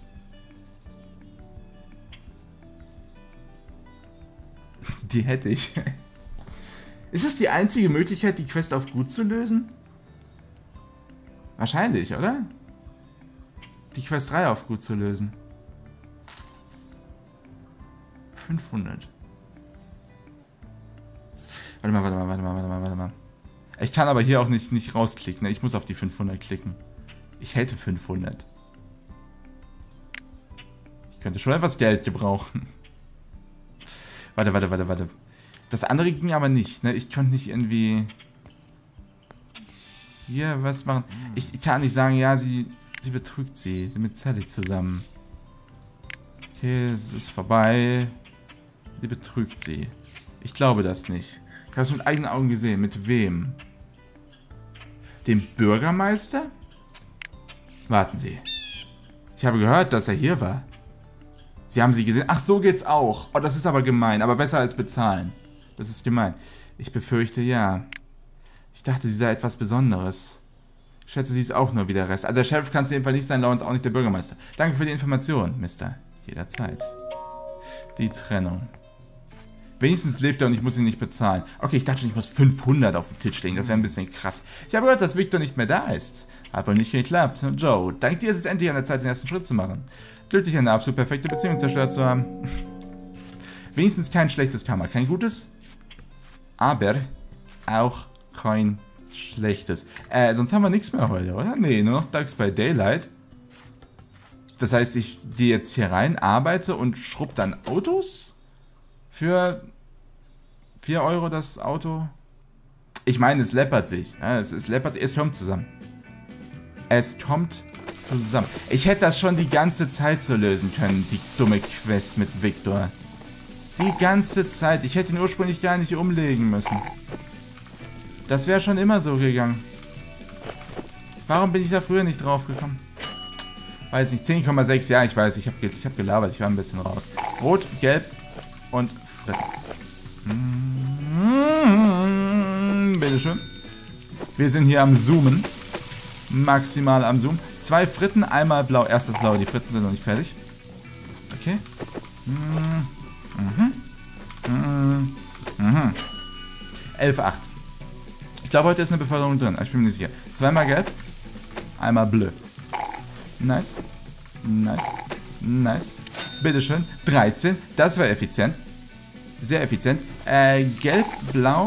Die hätte ich. Ist das die einzige Möglichkeit, die Quest auf gut zu lösen? Wahrscheinlich, oder? Die Quest 3 auf gut zu lösen. 500. Warte mal. Ich kann aber hier auch nicht rausklicken, ne? Ich muss auf die 500 klicken. Ich hätte 500. Ich könnte schon etwas Geld gebrauchen. Warte. Das andere ging aber nicht, ne? Ich konnte nicht irgendwie hier was machen. Ich kann nicht sagen, ja, sie betrügt sie. Sie mit Sally zusammen. Okay, es ist vorbei. Sie betrügt sie. Ich glaube das nicht. Ich habe es mit eigenen Augen gesehen. Mit wem? Dem Bürgermeister? Warten Sie. Ich habe gehört, dass er hier war. Sie haben sie gesehen. Ach, so geht's auch. Oh, das ist aber gemein. Aber besser als bezahlen. Das ist gemein. Ich befürchte, ja. Ich dachte, sie sei etwas Besonderes. Ich schätze, sie ist auch nur wie der Rest. Also der Sheriff kann es in dem Fall nicht sein, Lawrence auch nicht der Bürgermeister. Danke für die Information, Mister. Jederzeit. Die Trennung. Wenigstens lebt er und ich muss ihn nicht bezahlen. Okay, ich dachte schon, ich muss 500 auf den Tisch legen. Das wäre ein bisschen krass. Ich habe gehört, dass Victor nicht mehr da ist. Hat wohl nicht geklappt. Joe, dank dir ist es endlich an der Zeit, den ersten Schritt zu machen. Glücklich, eine absolut perfekte Beziehung zerstört zu haben. Wenigstens kein schlechtes Karma. Kein gutes, aber auch kein schlechtes. Sonst haben wir nichts mehr heute, oder? Nee, nur noch Ducks by Daylight. Das heißt, ich gehe jetzt hier rein, arbeite und schrubb dann Autos? Für 4 Euro das Auto? Ich meine, es läppert sich. Ja, es kommt zusammen. Es kommt zusammen. Ich hätte das schon die ganze Zeit so lösen können, die dumme Quest mit Victor. Die ganze Zeit. Ich hätte ihn ursprünglich gar nicht umlegen müssen. Das wäre schon immer so gegangen. Warum bin ich da früher nicht drauf gekommen? Weiß nicht, 10,6. Ja, ich weiß, ich hab gelabert. Ich war ein bisschen raus. Rot, Gelb und Fritten. Bitteschön. Wir sind hier am Zoomen. Maximal am Zoom. 2 Fritten, einmal blau. Erst das blaue, die Fritten sind noch nicht fertig. Okay. 11,8. Ich glaube, heute ist eine Beförderung drin. Ich bin mir nicht sicher. 2-mal gelb. Einmal bleu. Nice. Nice. Nice. Bitteschön. 13. Das war effizient. Sehr effizient. Gelb, blau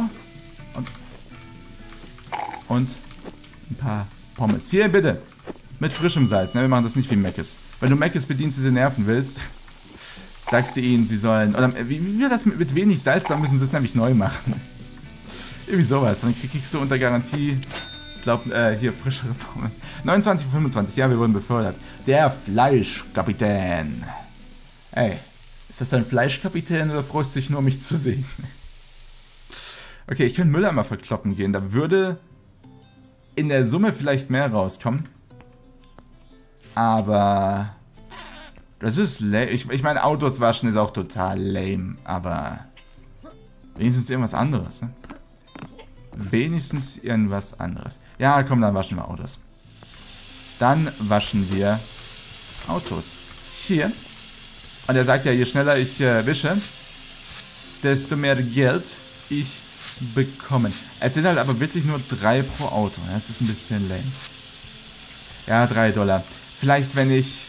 und ein paar Pommes. Hier, bitte. Mit frischem Salz. Ne? Wir machen das nicht wie Mc's. Wenn du Mc's Bedienstete nerven willst, sagst du ihnen, sie sollen... Oder wie wir das mit wenig Salz, dann müssen sie es nämlich neu machen. Irgendwie sowas. Dann kriegst du unter Garantie... Ich glaube, hier frischere Pommes. 29,25. Ja, wir wurden befördert. Der Fleischkapitän. Ey, ist das ein Fleischkapitän oder freust du dich nur, mich zu sehen? Okay, ich könnte Mülleimer verkloppen gehen. Da würde in der Summe vielleicht mehr rauskommen. Aber das ist lame. Ich meine, Autos waschen ist auch total lame. Aber wenigstens irgendwas anderes, ne? Wenigstens irgendwas anderes. Ja, komm, dann waschen wir Autos. Dann waschen wir Autos. Hier. Und er sagt ja, je schneller ich wische, desto mehr Geld ich bekomme. Es sind halt aber wirklich nur 3 pro Auto. Das ist ein bisschen lame. Ja, $3. Vielleicht, wenn ich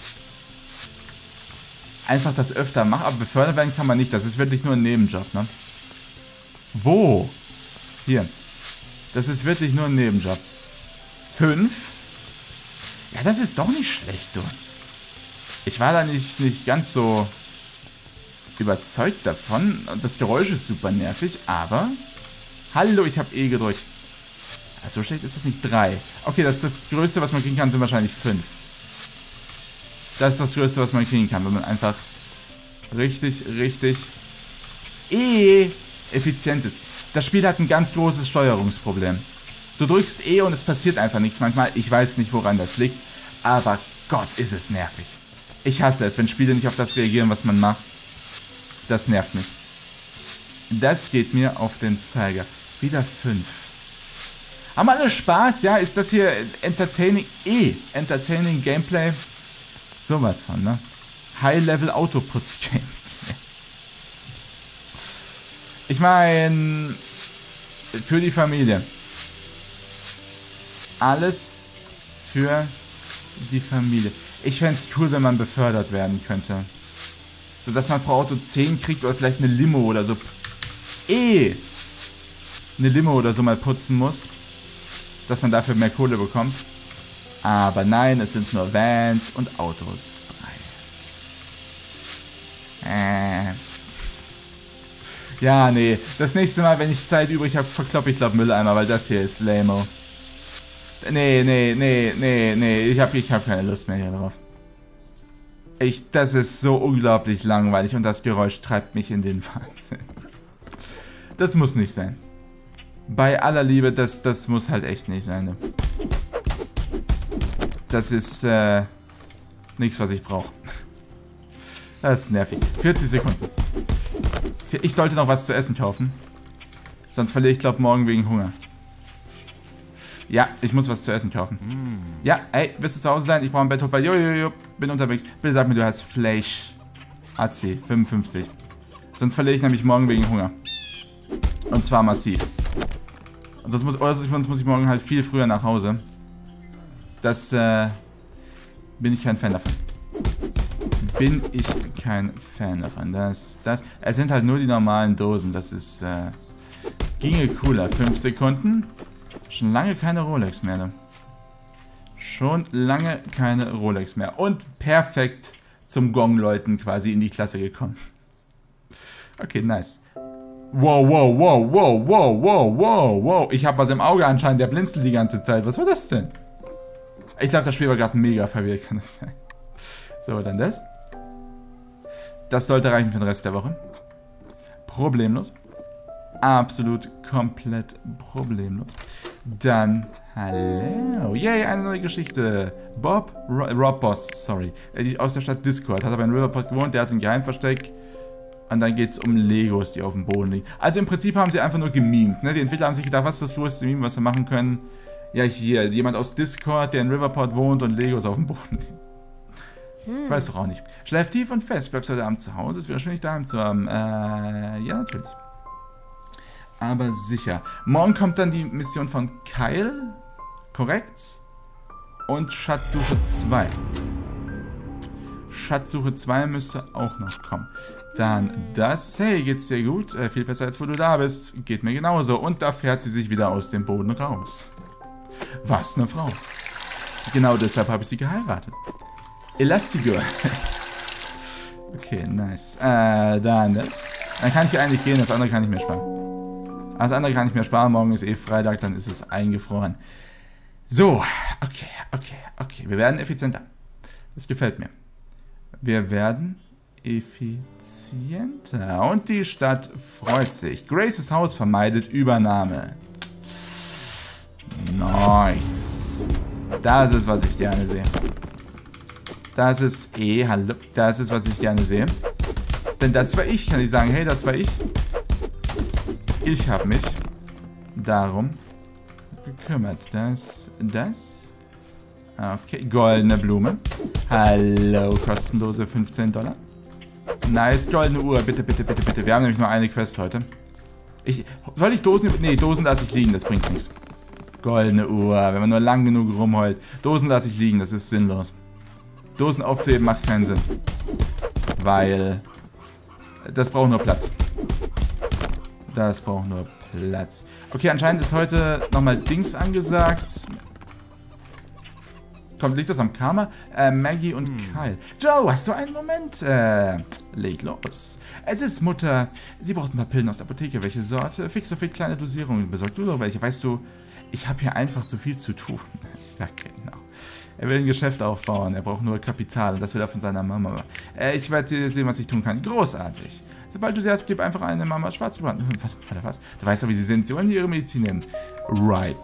einfach das öfter mache. Aber befördert werden kann man nicht. Das ist wirklich nur ein Nebenjob, ne? Wo? Hier. Das ist wirklich nur ein Nebenjob. 5? Ja, das ist doch nicht schlecht, du. Ich war da nicht ganz so überzeugt davon. Das Geräusch ist super nervig, aber... Hallo, ich habe E gedrückt. Ja, so schlecht ist das nicht. 3. Okay, das Größte, was man kriegen kann, sind wahrscheinlich 5. Das ist das Größte, was man kriegen kann, wenn man einfach richtig effizient ist. Das Spiel hat ein ganz großes Steuerungsproblem. Du drückst E und es passiert einfach nichts manchmal. Ich weiß nicht, woran das liegt, aber Gott, ist es nervig. Ich hasse es, wenn Spiele nicht auf das reagieren, was man macht. Das nervt mich. Das geht mir auf den Zeiger. Wieder 5. Haben alle Spaß? Ja, ist das hier entertaining? Entertaining Gameplay? Sowas von, ne? High-Level Autoputz-Game. Ich meine, für die Familie. Alles für die Familie. Ich fände es cool, wenn man befördert werden könnte. So dass man pro Auto 10 kriegt oder vielleicht eine Limo oder so. Eine Limo oder so mal putzen muss. Dass man dafür mehr Kohle bekommt. Aber nein, es sind nur Vans und Autos frei. Ja, nee. Das nächste Mal, wenn ich Zeit übrig habe, verkloppe ich, glaube Mülleimer, weil das hier ist lame-o. Nee. Ich hab keine Lust mehr hier drauf. Das ist so unglaublich langweilig und das Geräusch treibt mich in den Wahnsinn. Das muss nicht sein. Bei aller Liebe, das muss halt echt nicht sein. Ne? Das ist nichts, was ich brauche. Das ist nervig. 40 Sekunden. Ich sollte noch was zu essen kaufen. Sonst verliere ich, glaube morgen wegen Hunger. Ja, ich muss was zu essen kaufen. Ja, hey, willst du zu Hause sein? Ich brauche ein Bett, weil jo, bin unterwegs. Bitte sag mir, du hast Fleisch. AC, 55. Sonst verliere ich nämlich morgen wegen Hunger. Und zwar massiv. Und sonst muss ich morgen halt viel früher nach Hause. Das, bin ich kein Fan davon. Es sind halt nur die normalen Dosen. Das ist, ginge cooler. 5 Sekunden. Schon lange keine Rolex mehr, ne? Schon lange keine Rolex mehr. Und perfekt zum Gong-Läuten quasi in die Klasse gekommen. Okay, nice. Wow. Ich habe was im Auge anscheinend, der blinzelt die ganze Zeit. Was war das denn? Ich glaube, das Spiel war gerade mega verwirrt, kann das sein. So, dann das. Das sollte reichen für den Rest der Woche. Problemlos. Absolut komplett problemlos. Dann, hallo. Yay, eine neue Geschichte. Rob Boss, sorry. Aus der Stadt Discord. Hat aber in Riverport gewohnt, der hat ein Geheimversteck. Und dann geht es um Legos, die auf dem Boden liegen. Also im Prinzip haben sie einfach nur gemimt. Ne? Die Entwickler haben sich gedacht, was ist das größte Meme, was wir machen können? Ja, hier, jemand aus Discord, der in Riverport wohnt und Legos auf dem Boden liegen. Ich weiß doch auch nicht. Schläft tief und fest. Bleibst du heute Abend zu Hause? Es wäre schön, dich daheim zu haben. Ja, natürlich. Aber sicher. Morgen kommt dann die Mission von Kyle. Korrekt. Und Schatzsuche 2. Schatzsuche 2 müsste auch noch kommen. Dann das. Hey, geht's dir gut? Viel besser, als wo du da bist. Geht mir genauso. Und da fährt sie sich wieder aus dem Boden raus. Was eine Frau. Genau deshalb habe ich sie geheiratet. Elastigirl. Okay, nice. Dann das. Dann kann ich eigentlich gehen, das andere kann ich mir sparen. Das andere kann ich mir sparen, morgen ist eh Freitag, dann ist es eingefroren. So, okay. Wir werden effizienter. Das gefällt mir. Wir werden effizienter. Und die Stadt freut sich. Graces Haus vermeidet Übernahme. Nice. Das ist, was ich gerne sehe. Das ist das ist, was ich gerne sehe. Denn das war ich, kann ich sagen. Hey, das war ich. Ich habe mich darum gekümmert. Das. Okay, goldene Blume. Hallo, kostenlose 15 $. Nice, goldene Uhr. Bitte. Wir haben nämlich nur eine Quest heute. Soll ich Dosen... Nee, Dosen lasse ich liegen, das bringt nichts. Goldene Uhr, wenn man nur lang genug rumheult. Dosen lasse ich liegen, das ist sinnlos. Dosen aufzuheben macht keinen Sinn. Weil... Das braucht nur Platz. Das braucht nur Platz. Okay, anscheinend ist heute nochmal Dings angesagt. Kommt, liegt das am Karma? Maggie und Kyle. Joe, hast du einen Moment? Leg los. Es ist Mutter. Sie braucht ein paar Pillen aus der Apotheke. Welche Sorte? Fix so viel kleine Dosierungen. Besorgt du doch welche? Weißt du, ich habe hier einfach zu viel zu tun. Ja, genau. Er will ein Geschäft aufbauen. Er braucht nur Kapital. Und das will er von seiner Mama. Ich werde sehen, was ich tun kann. Großartig. Sobald du sie hast, gib einfach eine Mama Schwarzbrand. Warte, was? Du weißt doch, wie sie sind. Sie wollen ihre Medizin nehmen. Right.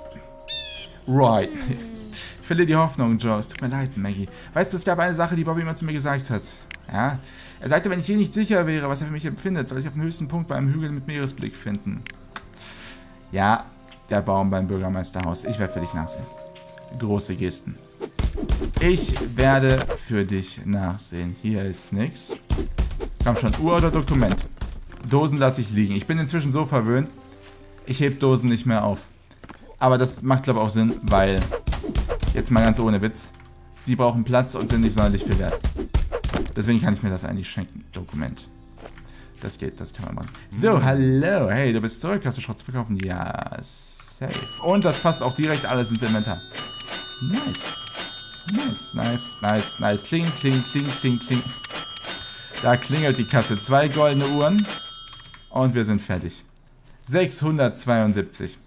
Ich verliere die Hoffnung, Joe. Es tut mir leid, Maggie. Weißt du, es gab eine Sache, die Bobby immer zu mir gesagt hat. Ja? Er sagte, wenn ich hier nicht sicher wäre, was er für mich empfindet, soll ich auf den höchsten Punkt bei einem Hügel mit Meeresblick finden. Ja, der Baum beim Bürgermeisterhaus. Ich werde für dich nachsehen. Große Gesten. Ich werde für dich nachsehen. Hier ist nix. Komm schon, Uhr oder Dokument? Dosen lasse ich liegen. Ich bin inzwischen so verwöhnt, ich heb Dosen nicht mehr auf. Aber das macht, glaube ich, auch Sinn, weil, jetzt mal ganz ohne Witz, die brauchen Platz und sind nicht sonderlich viel wert. Deswegen kann ich mir das eigentlich schenken. Dokument. Das geht, das kann man machen. So, hallo. Hey, du bist zurück. Hast du Schrott zu verkaufen? Ja, safe. Und das passt auch direkt alles ins Inventar. Nice. Kling. Da klingelt die Kasse. 2 goldene Uhren. Und wir sind fertig. 672.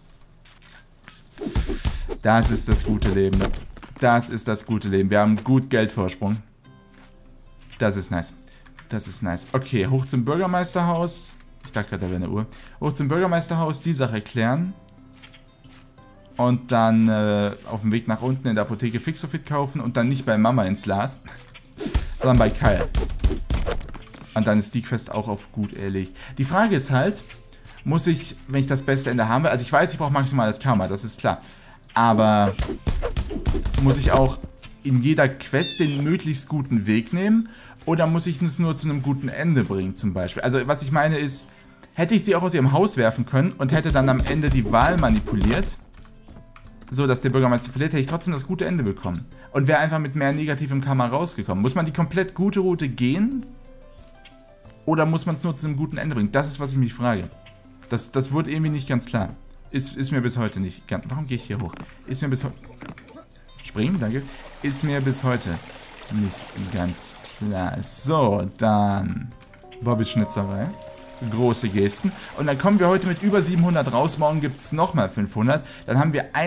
Das ist das gute Leben. Das ist das gute Leben. Wir haben gut Geldvorsprung. Das ist nice. Okay, hoch zum Bürgermeisterhaus. Ich dachte gerade, da wäre eine Uhr. Hoch zum Bürgermeisterhaus, die Sache klären. Und dann auf dem Weg nach unten in der Apotheke Fixofit kaufen. Und dann nicht bei Mama ins Glas, sondern bei Kyle. Und dann ist die Quest auch auf gut erlegt. Die Frage ist halt, muss ich, wenn ich das beste Ende habe, also ich weiß, ich brauche maximales Karma, das ist klar. Aber muss ich auch in jeder Quest den möglichst guten Weg nehmen? Oder muss ich es nur zu einem guten Ende bringen, zum Beispiel? Also was ich meine ist, hätte ich sie auch aus ihrem Haus werfen können und hätte dann am Ende die Wahl manipuliert, so dass der Bürgermeister verliert, hätte ich trotzdem das gute Ende bekommen. Und wäre einfach mit mehr negativem Karma rausgekommen. Muss man die komplett gute Route gehen? Oder muss man es nur zu einem guten Ende bringen? Das ist, was ich mich frage. Das wurde irgendwie nicht ganz klar. Ist mir bis heute nicht ganz... Warum gehe ich hier hoch? Ist mir bis heute... Springen, danke. Ist mir bis heute nicht ganz klar. So, dann... Bobbys Schnitzerei. Große Gesten. Und dann kommen wir heute mit über 700 raus. Morgen gibt es nochmal 500. Dann haben wir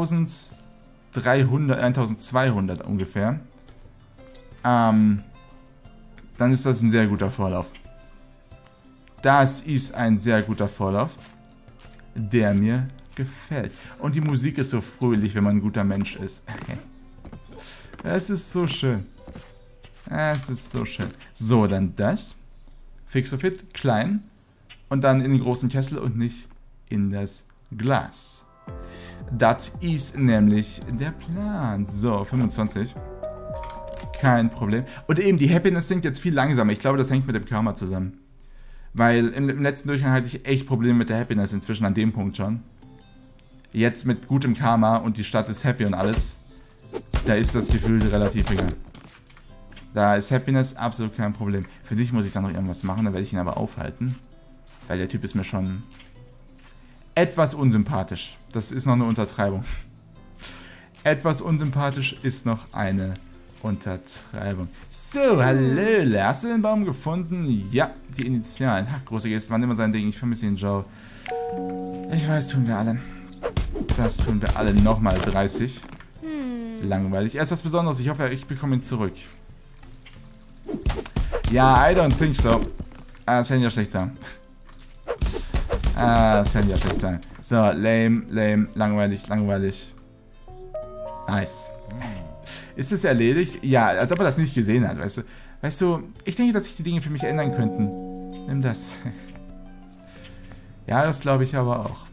1200 ungefähr. Dann ist das ein sehr guter Vorlauf. Das ist ein sehr guter Vorlauf, der mir gefällt. Und die Musik ist so fröhlich, wenn man ein guter Mensch ist. Es ist so schön. Es ist so schön. So, dann das. Fixofit, klein. Und dann in den großen Kessel und nicht in das Glas. Das ist nämlich der Plan. So, 25. Kein Problem. Und eben, die Happiness sinkt jetzt viel langsamer. Ich glaube, das hängt mit dem Karma zusammen. Weil im letzten Durchgang hatte ich echt Probleme mit der Happiness inzwischen an dem Punkt schon. Jetzt mit gutem Karma und die Stadt ist happy und alles, da ist das Gefühl relativ egal. Da ist Happiness absolut kein Problem. Für dich muss ich dann noch irgendwas machen, dann werde ich ihn aber aufhalten. Weil der Typ ist mir schon etwas unsympathisch. Das ist noch eine Untertreibung. Etwas unsympathisch ist noch eine Untertreibung. So, hallo. Hast du den Baum gefunden? Ja, die Initialen. Ach, große Geste, wann immer sein Ding. Ich vermisse ihn, Joe. Ich weiß, tun wir alle. Das tun wir alle. Nochmal 30. Langweilig. Er ist was Besonderes. Ich hoffe, ich bekomme ihn zurück. Ja, I don't think so. Das kann ja schlecht sein. Das kann ja schlecht sein. So, lame, langweilig. Nice. Ist es erledigt? Ja, als ob er das nicht gesehen hat, weißt du. Weißt du, ich denke, dass sich die Dinge für mich ändern könnten. Nimm das. Ja, das glaube ich aber auch.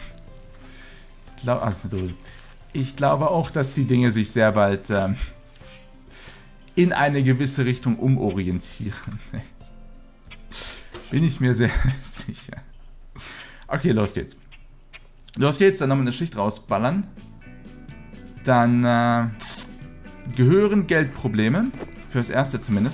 Das ist eine Dose. Ich glaube auch, dass die Dinge sich sehr bald in eine gewisse Richtung umorientieren. Bin ich mir sehr sicher. Okay, los geht's. Los geht's, dann nochmal eine Schicht rausballern. Dann gehören Geldprobleme, fürs Erste zumindest,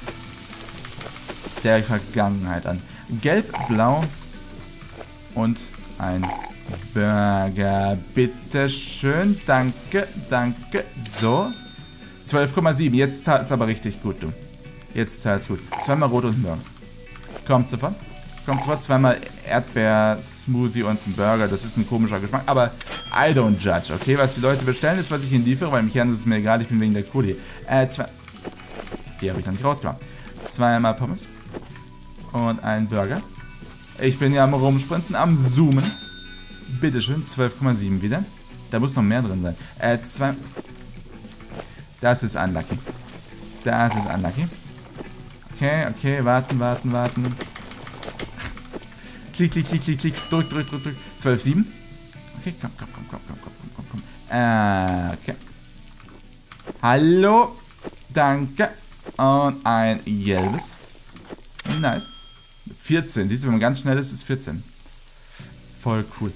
der Vergangenheit an. Gelb, blau und ein Burger. Bitteschön, danke. So. 12,7. Jetzt zahlt es aber richtig gut, du. Jetzt zahlt es gut. Zweimal rot und ein Burger. Kommt sofort. Zweimal Erdbeer-Smoothie und ein Burger. Das ist ein komischer Geschmack. Aber I don't judge, okay? Was die Leute bestellen, ist, was ich ihnen liefere. Weil im Kern ist es mir egal. Ich bin wegen der Kohle. Die habe ich noch nicht rausgebracht. Zweimal Pommes. Und ein Burger. Ich bin ja am Rumsprinten, am Zoomen. Bitteschön, 12,7 wieder. Da muss noch mehr drin sein. Das ist unlucky. Okay, warten. Klick. Drück. 12,7. Okay, komm. Okay. Hallo. Danke. Und ein gelbes. Nice. 14. Siehst du, wenn man ganz schnell ist 14. Voll cool.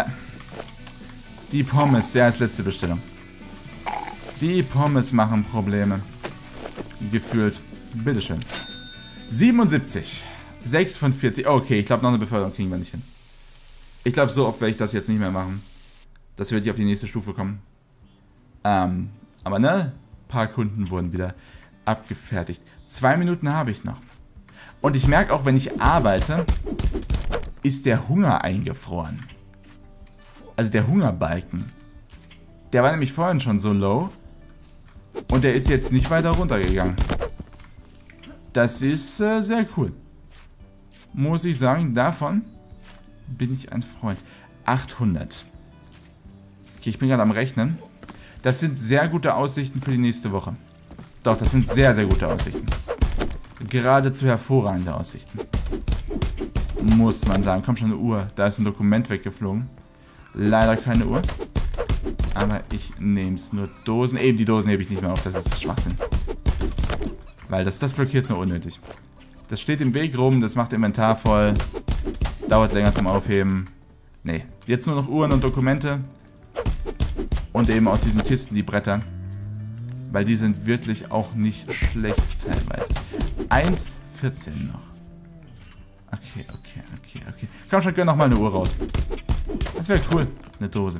Die Pommes, ja, als letzte Bestellung. Die Pommes machen Probleme. Gefühlt. Bitteschön. 77. 6 von 40. Okay, ich glaube, noch eine Beförderung kriegen wir nicht hin. Ich glaube, so oft werde ich das jetzt nicht mehr machen. Dass wir auf die nächste Stufe kommen. Aber ne? Ein paar Kunden wurden wieder abgefertigt. 2 Minuten habe ich noch. Und ich merke auch, wenn ich arbeite, ist der Hunger eingefroren. Also der Hungerbalken. Der war nämlich vorhin schon so low. Und der ist jetzt nicht weiter runtergegangen. Das ist sehr cool. Muss ich sagen, davon bin ich ein Freund. 800. Okay, ich bin gerade am Rechnen. Das sind sehr gute Aussichten für die nächste Woche. Doch, das sind sehr, sehr gute Aussichten. Geradezu hervorragende Aussichten. Muss man sagen. Komm schon, eine Uhr. Da ist ein Dokument weggeflogen. Leider keine Uhr. Aber ich nehme es. Nur Dosen. Eben, die Dosen hebe ich nicht mehr auf. Das ist Schwachsinn. Weil das blockiert nur unnötig. Das steht im Weg rum. Das macht Inventar voll. Dauert länger zum Aufheben. Nee. Jetzt nur noch Uhren und Dokumente. Und eben aus diesen Kisten die Bretter. Weil die sind wirklich auch nicht schlecht teilweise. 1,14 noch. Okay. Komm schon, gönn noch mal eine Uhr raus. Das wäre cool. Eine Dose.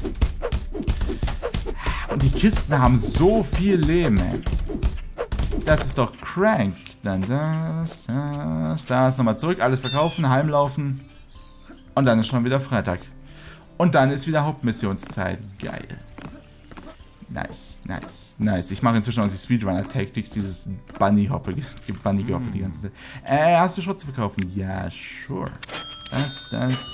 Und die Kisten haben so viel Leben, ey. Das ist doch crank. Dann das. Nochmal zurück. Alles verkaufen, heimlaufen. Und dann ist schon wieder Freitag. Und dann ist wieder Hauptmissionszeit. Geil. Nice. Ich mache inzwischen auch die Speedrunner-Tactics, dieses Bunny-Hoppe die ganze Zeit. Hast du Schrott zu verkaufen? Ja, sure. Das.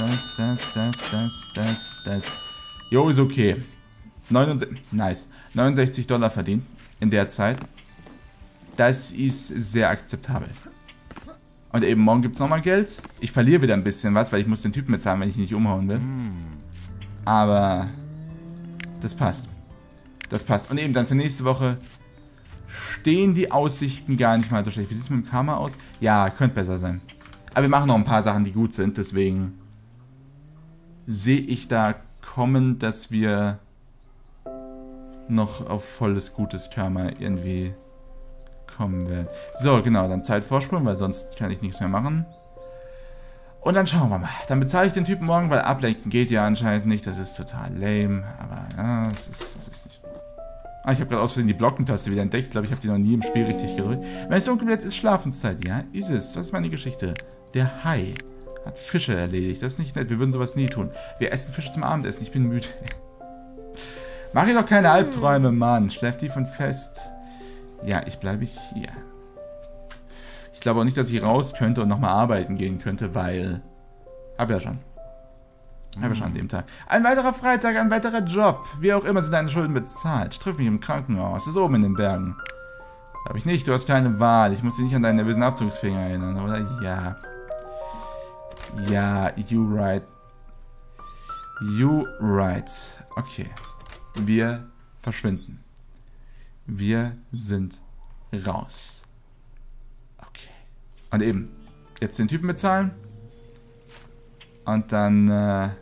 Jo, ist okay. Nice. $69 verdient in der Zeit. Das ist sehr akzeptabel. Und eben morgen gibt es nochmal Geld. Ich verliere wieder ein bisschen was, weil ich muss den Typen bezahlen, wenn ich ihn nicht umhauen will. Aber das passt. Und eben dann für nächste Woche stehen die Aussichten gar nicht mal so schlecht. Wie sieht es mit dem Karma aus? Ja, könnte besser sein. Aber wir machen noch ein paar Sachen, die gut sind. Deswegen sehe ich da kommen, dass wir noch auf volles gutes Karma irgendwie kommen werden. So, genau, dann Zeit vorspulen, weil sonst kann ich nichts mehr machen. Und dann schauen wir mal. Dann bezahle ich den Typen morgen, weil ablenken geht ja anscheinend nicht. Das ist total lame. Aber ja, es ist nicht... Ah, ich habe gerade aus Versehen die Blockentaste wieder entdeckt. Ich glaube, ich habe die noch nie im Spiel richtig gedrückt. Wenn es dunkel wird, ist Schlafenszeit. Ja, ist es. Das ist meine Geschichte. Der Hai hat Fische erledigt. Das ist nicht nett. Wir würden sowas nie tun. Wir essen Fische zum Abendessen. Ich bin müde. Mach ich doch keine Albträume, Mann. Schläft tief und fest. Ja, ich bleibe hier. Ich glaube auch nicht, dass ich raus könnte und nochmal arbeiten gehen könnte, weil... Hab ja schon an dem Tag. Ein weiterer Freitag, ein weiterer Job. Wie auch immer sind deine Schulden bezahlt. Triff mich im Krankenhaus. Das ist oben in den Bergen. Hab ich nicht, du hast keine Wahl. Ich muss dich nicht an deinen nervösen Abzugsfinger erinnern, oder? Ja. Ja, you right. You right. Okay. Wir verschwinden. Wir sind raus. Okay. Und eben, jetzt den Typen bezahlen. Und dann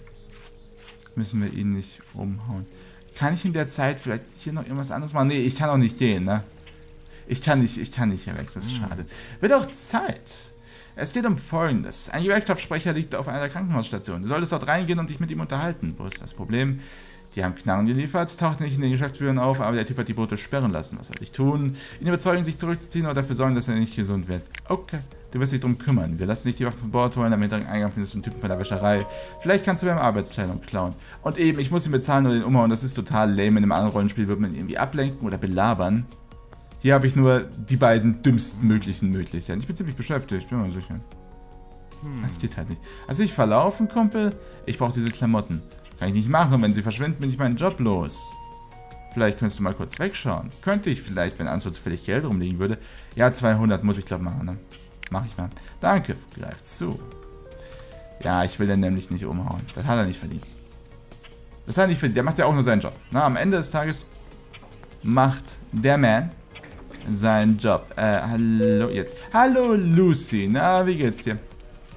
müssen wir ihn nicht umhauen. Kann ich in der Zeit vielleicht hier noch irgendwas anderes machen? Nee, ich kann auch nicht gehen, ne? Ich kann nicht hier weg, das ist schade. Wird auch Zeit. Es geht um Folgendes. Ein Gewerkschaftssprecher liegt auf einer Krankenhaussstation. Du solltest dort reingehen und dich mit ihm unterhalten. Wo ist das Problem? Die haben Knarren geliefert, tauchten nicht in den Geschäftsbüros auf, aber der Typ hat die Boote sperren lassen. Was soll ich tun? Ihn überzeugen, sich zurückzuziehen oder dafür sorgen, dass er nicht gesund wird. Okay, du wirst dich drum kümmern. Wir lassen dich die Waffen von Bord holen, damit du Eingang findest, einen Typen von der Wäscherei. Vielleicht kannst du beim Arbeitskleidung klauen. Und eben, ich muss ihn bezahlen oder den umhauen. Das ist total lame. In einem anderen Rollenspiel wird man ihn irgendwie ablenken oder belabern. Hier habe ich nur die beiden dümmsten möglichen Möglichkeiten. Ich bin ziemlich beschäftigt, bin mir sicher. Das geht halt nicht. Also ich verlaufen, Kumpel. Ich brauche diese Klamotten. Kann ich nicht machen, und wenn sie verschwinden, bin ich meinen Job los. Vielleicht könntest du mal kurz wegschauen. Könnte ich vielleicht, wenn ansonsten zufällig Geld rumliegen würde. Ja, 200 muss ich, glaube machen, ne? Mach ich mal. Danke, greif zu. Ja, ich will den nämlich nicht umhauen. Das hat er nicht verdient. Das hat er nicht verdient. Der macht ja auch nur seinen Job. Na, am Ende des Tages macht der Man seinen Job. Hallo jetzt. Hallo, Lucy. Na, wie geht's dir?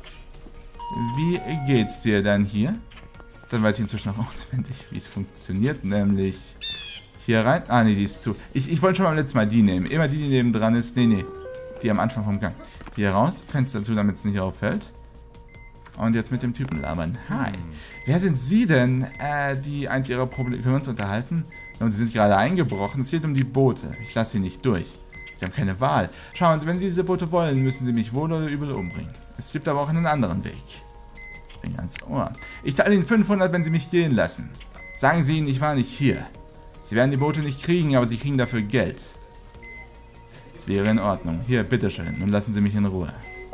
Wie geht's dir dann hier? Dann weiß ich inzwischen auch auswendig, wie es funktioniert, nämlich hier rein. Ah, nee, die ist zu. Ich wollte schon beim letzten Mal die nehmen. Immer die nebendran ist. Nee, die am Anfang vom Gang. Hier raus, Fenster zu, damit es nicht auffällt. Und jetzt mit dem Typen labern. Hi. Wer sind Sie denn, die eins ihrer Probleme... Können wir uns unterhalten? Und Sie sind gerade eingebrochen. Es geht um die Boote. Ich lasse Sie nicht durch. Sie haben keine Wahl. Schauen Sie, wenn Sie diese Boote wollen, müssen Sie mich wohl oder übel umbringen. Es gibt aber auch einen anderen Weg. Ich bin ganz Ohr. Ich zahle Ihnen 500, wenn Sie mich gehen lassen. Sagen Sie ihnen, ich war nicht hier. Sie werden die Boote nicht kriegen, aber Sie kriegen dafür Geld. Das wäre in Ordnung. Hier, bitteschön. Nun lassen Sie mich in Ruhe.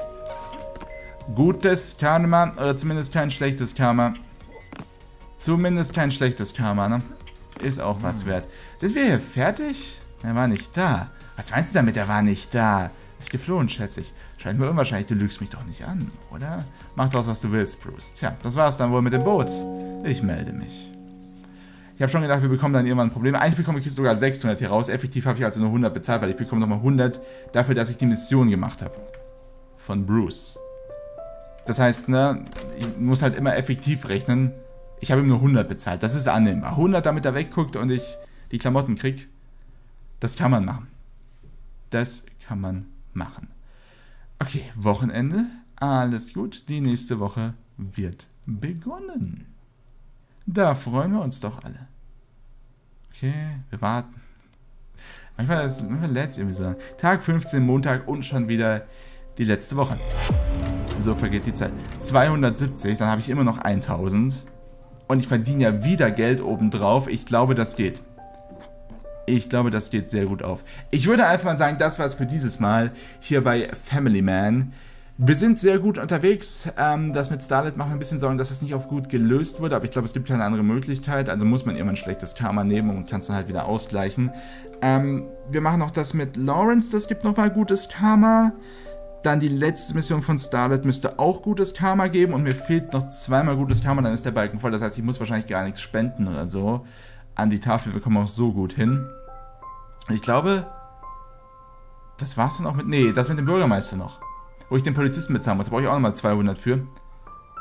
Gutes Karma, oder zumindest kein schlechtes Karma. Zumindest kein schlechtes Karma, ne? Ist auch was wert. Sind wir hier fertig? Er war nicht da. Was meinst du damit, er war nicht da? Ist geflohen, schätze ich. Scheint mir unwahrscheinlich, du lügst mich doch nicht an, oder? Mach daraus, was du willst, Bruce. Tja, das war's dann wohl mit dem Boot. Ich melde mich. Ich habe schon gedacht, wir bekommen dann irgendwann Probleme. Eigentlich bekomme ich sogar 600 hier raus. Effektiv habe ich also nur 100 bezahlt, weil ich bekomme nochmal 100 dafür, dass ich die Mission gemacht habe. Von Bruce. Das heißt, ne, ich muss halt immer effektiv rechnen. Ich habe ihm nur 100 bezahlt. Das ist annehmbar. 100, damit er wegguckt und ich die Klamotten kriege. Das kann man machen. Das kann man machen. Okay, Wochenende. Alles gut. Die nächste Woche wird begonnen. Da freuen wir uns doch alle. Okay, wir warten. Manchmal lädt es irgendwie so lang. Tag 15, Montag und schon wieder die letzte Woche. So vergeht die Zeit. 270, dann habe ich immer noch 1000. Und ich verdiene ja wieder Geld obendrauf. Ich glaube, das geht. Ich glaube, das geht sehr gut auf. Ich würde einfach mal sagen, das war es für dieses Mal hier bei Family Man. Wir sind sehr gut unterwegs. Das mit Starlet macht mir ein bisschen Sorgen, dass es nicht auf gut gelöst wurde. Aber ich glaube, es gibt keine andere Möglichkeit. Also muss man immer ein schlechtes Karma nehmen und kann es dann halt wieder ausgleichen. Wir machen noch das mit Lawrence. Das gibt nochmal gutes Karma. Dann die letzte Mission von Starlet müsste auch gutes Karma geben. Und mir fehlt noch zweimal gutes Karma, dann ist der Balken voll. Das heißt, ich muss wahrscheinlich gar nichts spenden oder so an die Tafel. Wir kommen auch so gut hin. Ich glaube, das war's dann auch mit... Nee, das mit dem Bürgermeister noch. Wo ich den Polizisten bezahlen muss. Da brauche ich auch nochmal 200 für.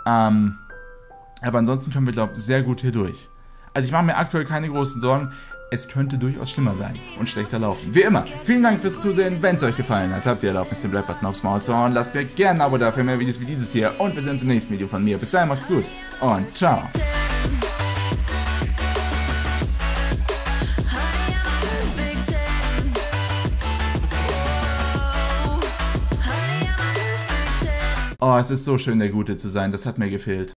Aber ansonsten können wir, glaube ich, sehr gut hier durch. Also ich mache mir aktuell keine großen Sorgen. es könnte durchaus schlimmer sein und schlechter laufen. Wie immer, vielen Dank fürs Zusehen. Wenn es euch gefallen hat, habt ihr Erlaubnis, den Like-Button aufs Maul zu hauen. Lasst mir gerne ein Abo da für mehr Videos wie dieses hier. Und wir sehen uns im nächsten Video von mir. Bis dahin, macht's gut und ciao. Oh, es ist so schön, der Gute zu sein. Das hat mir gefehlt.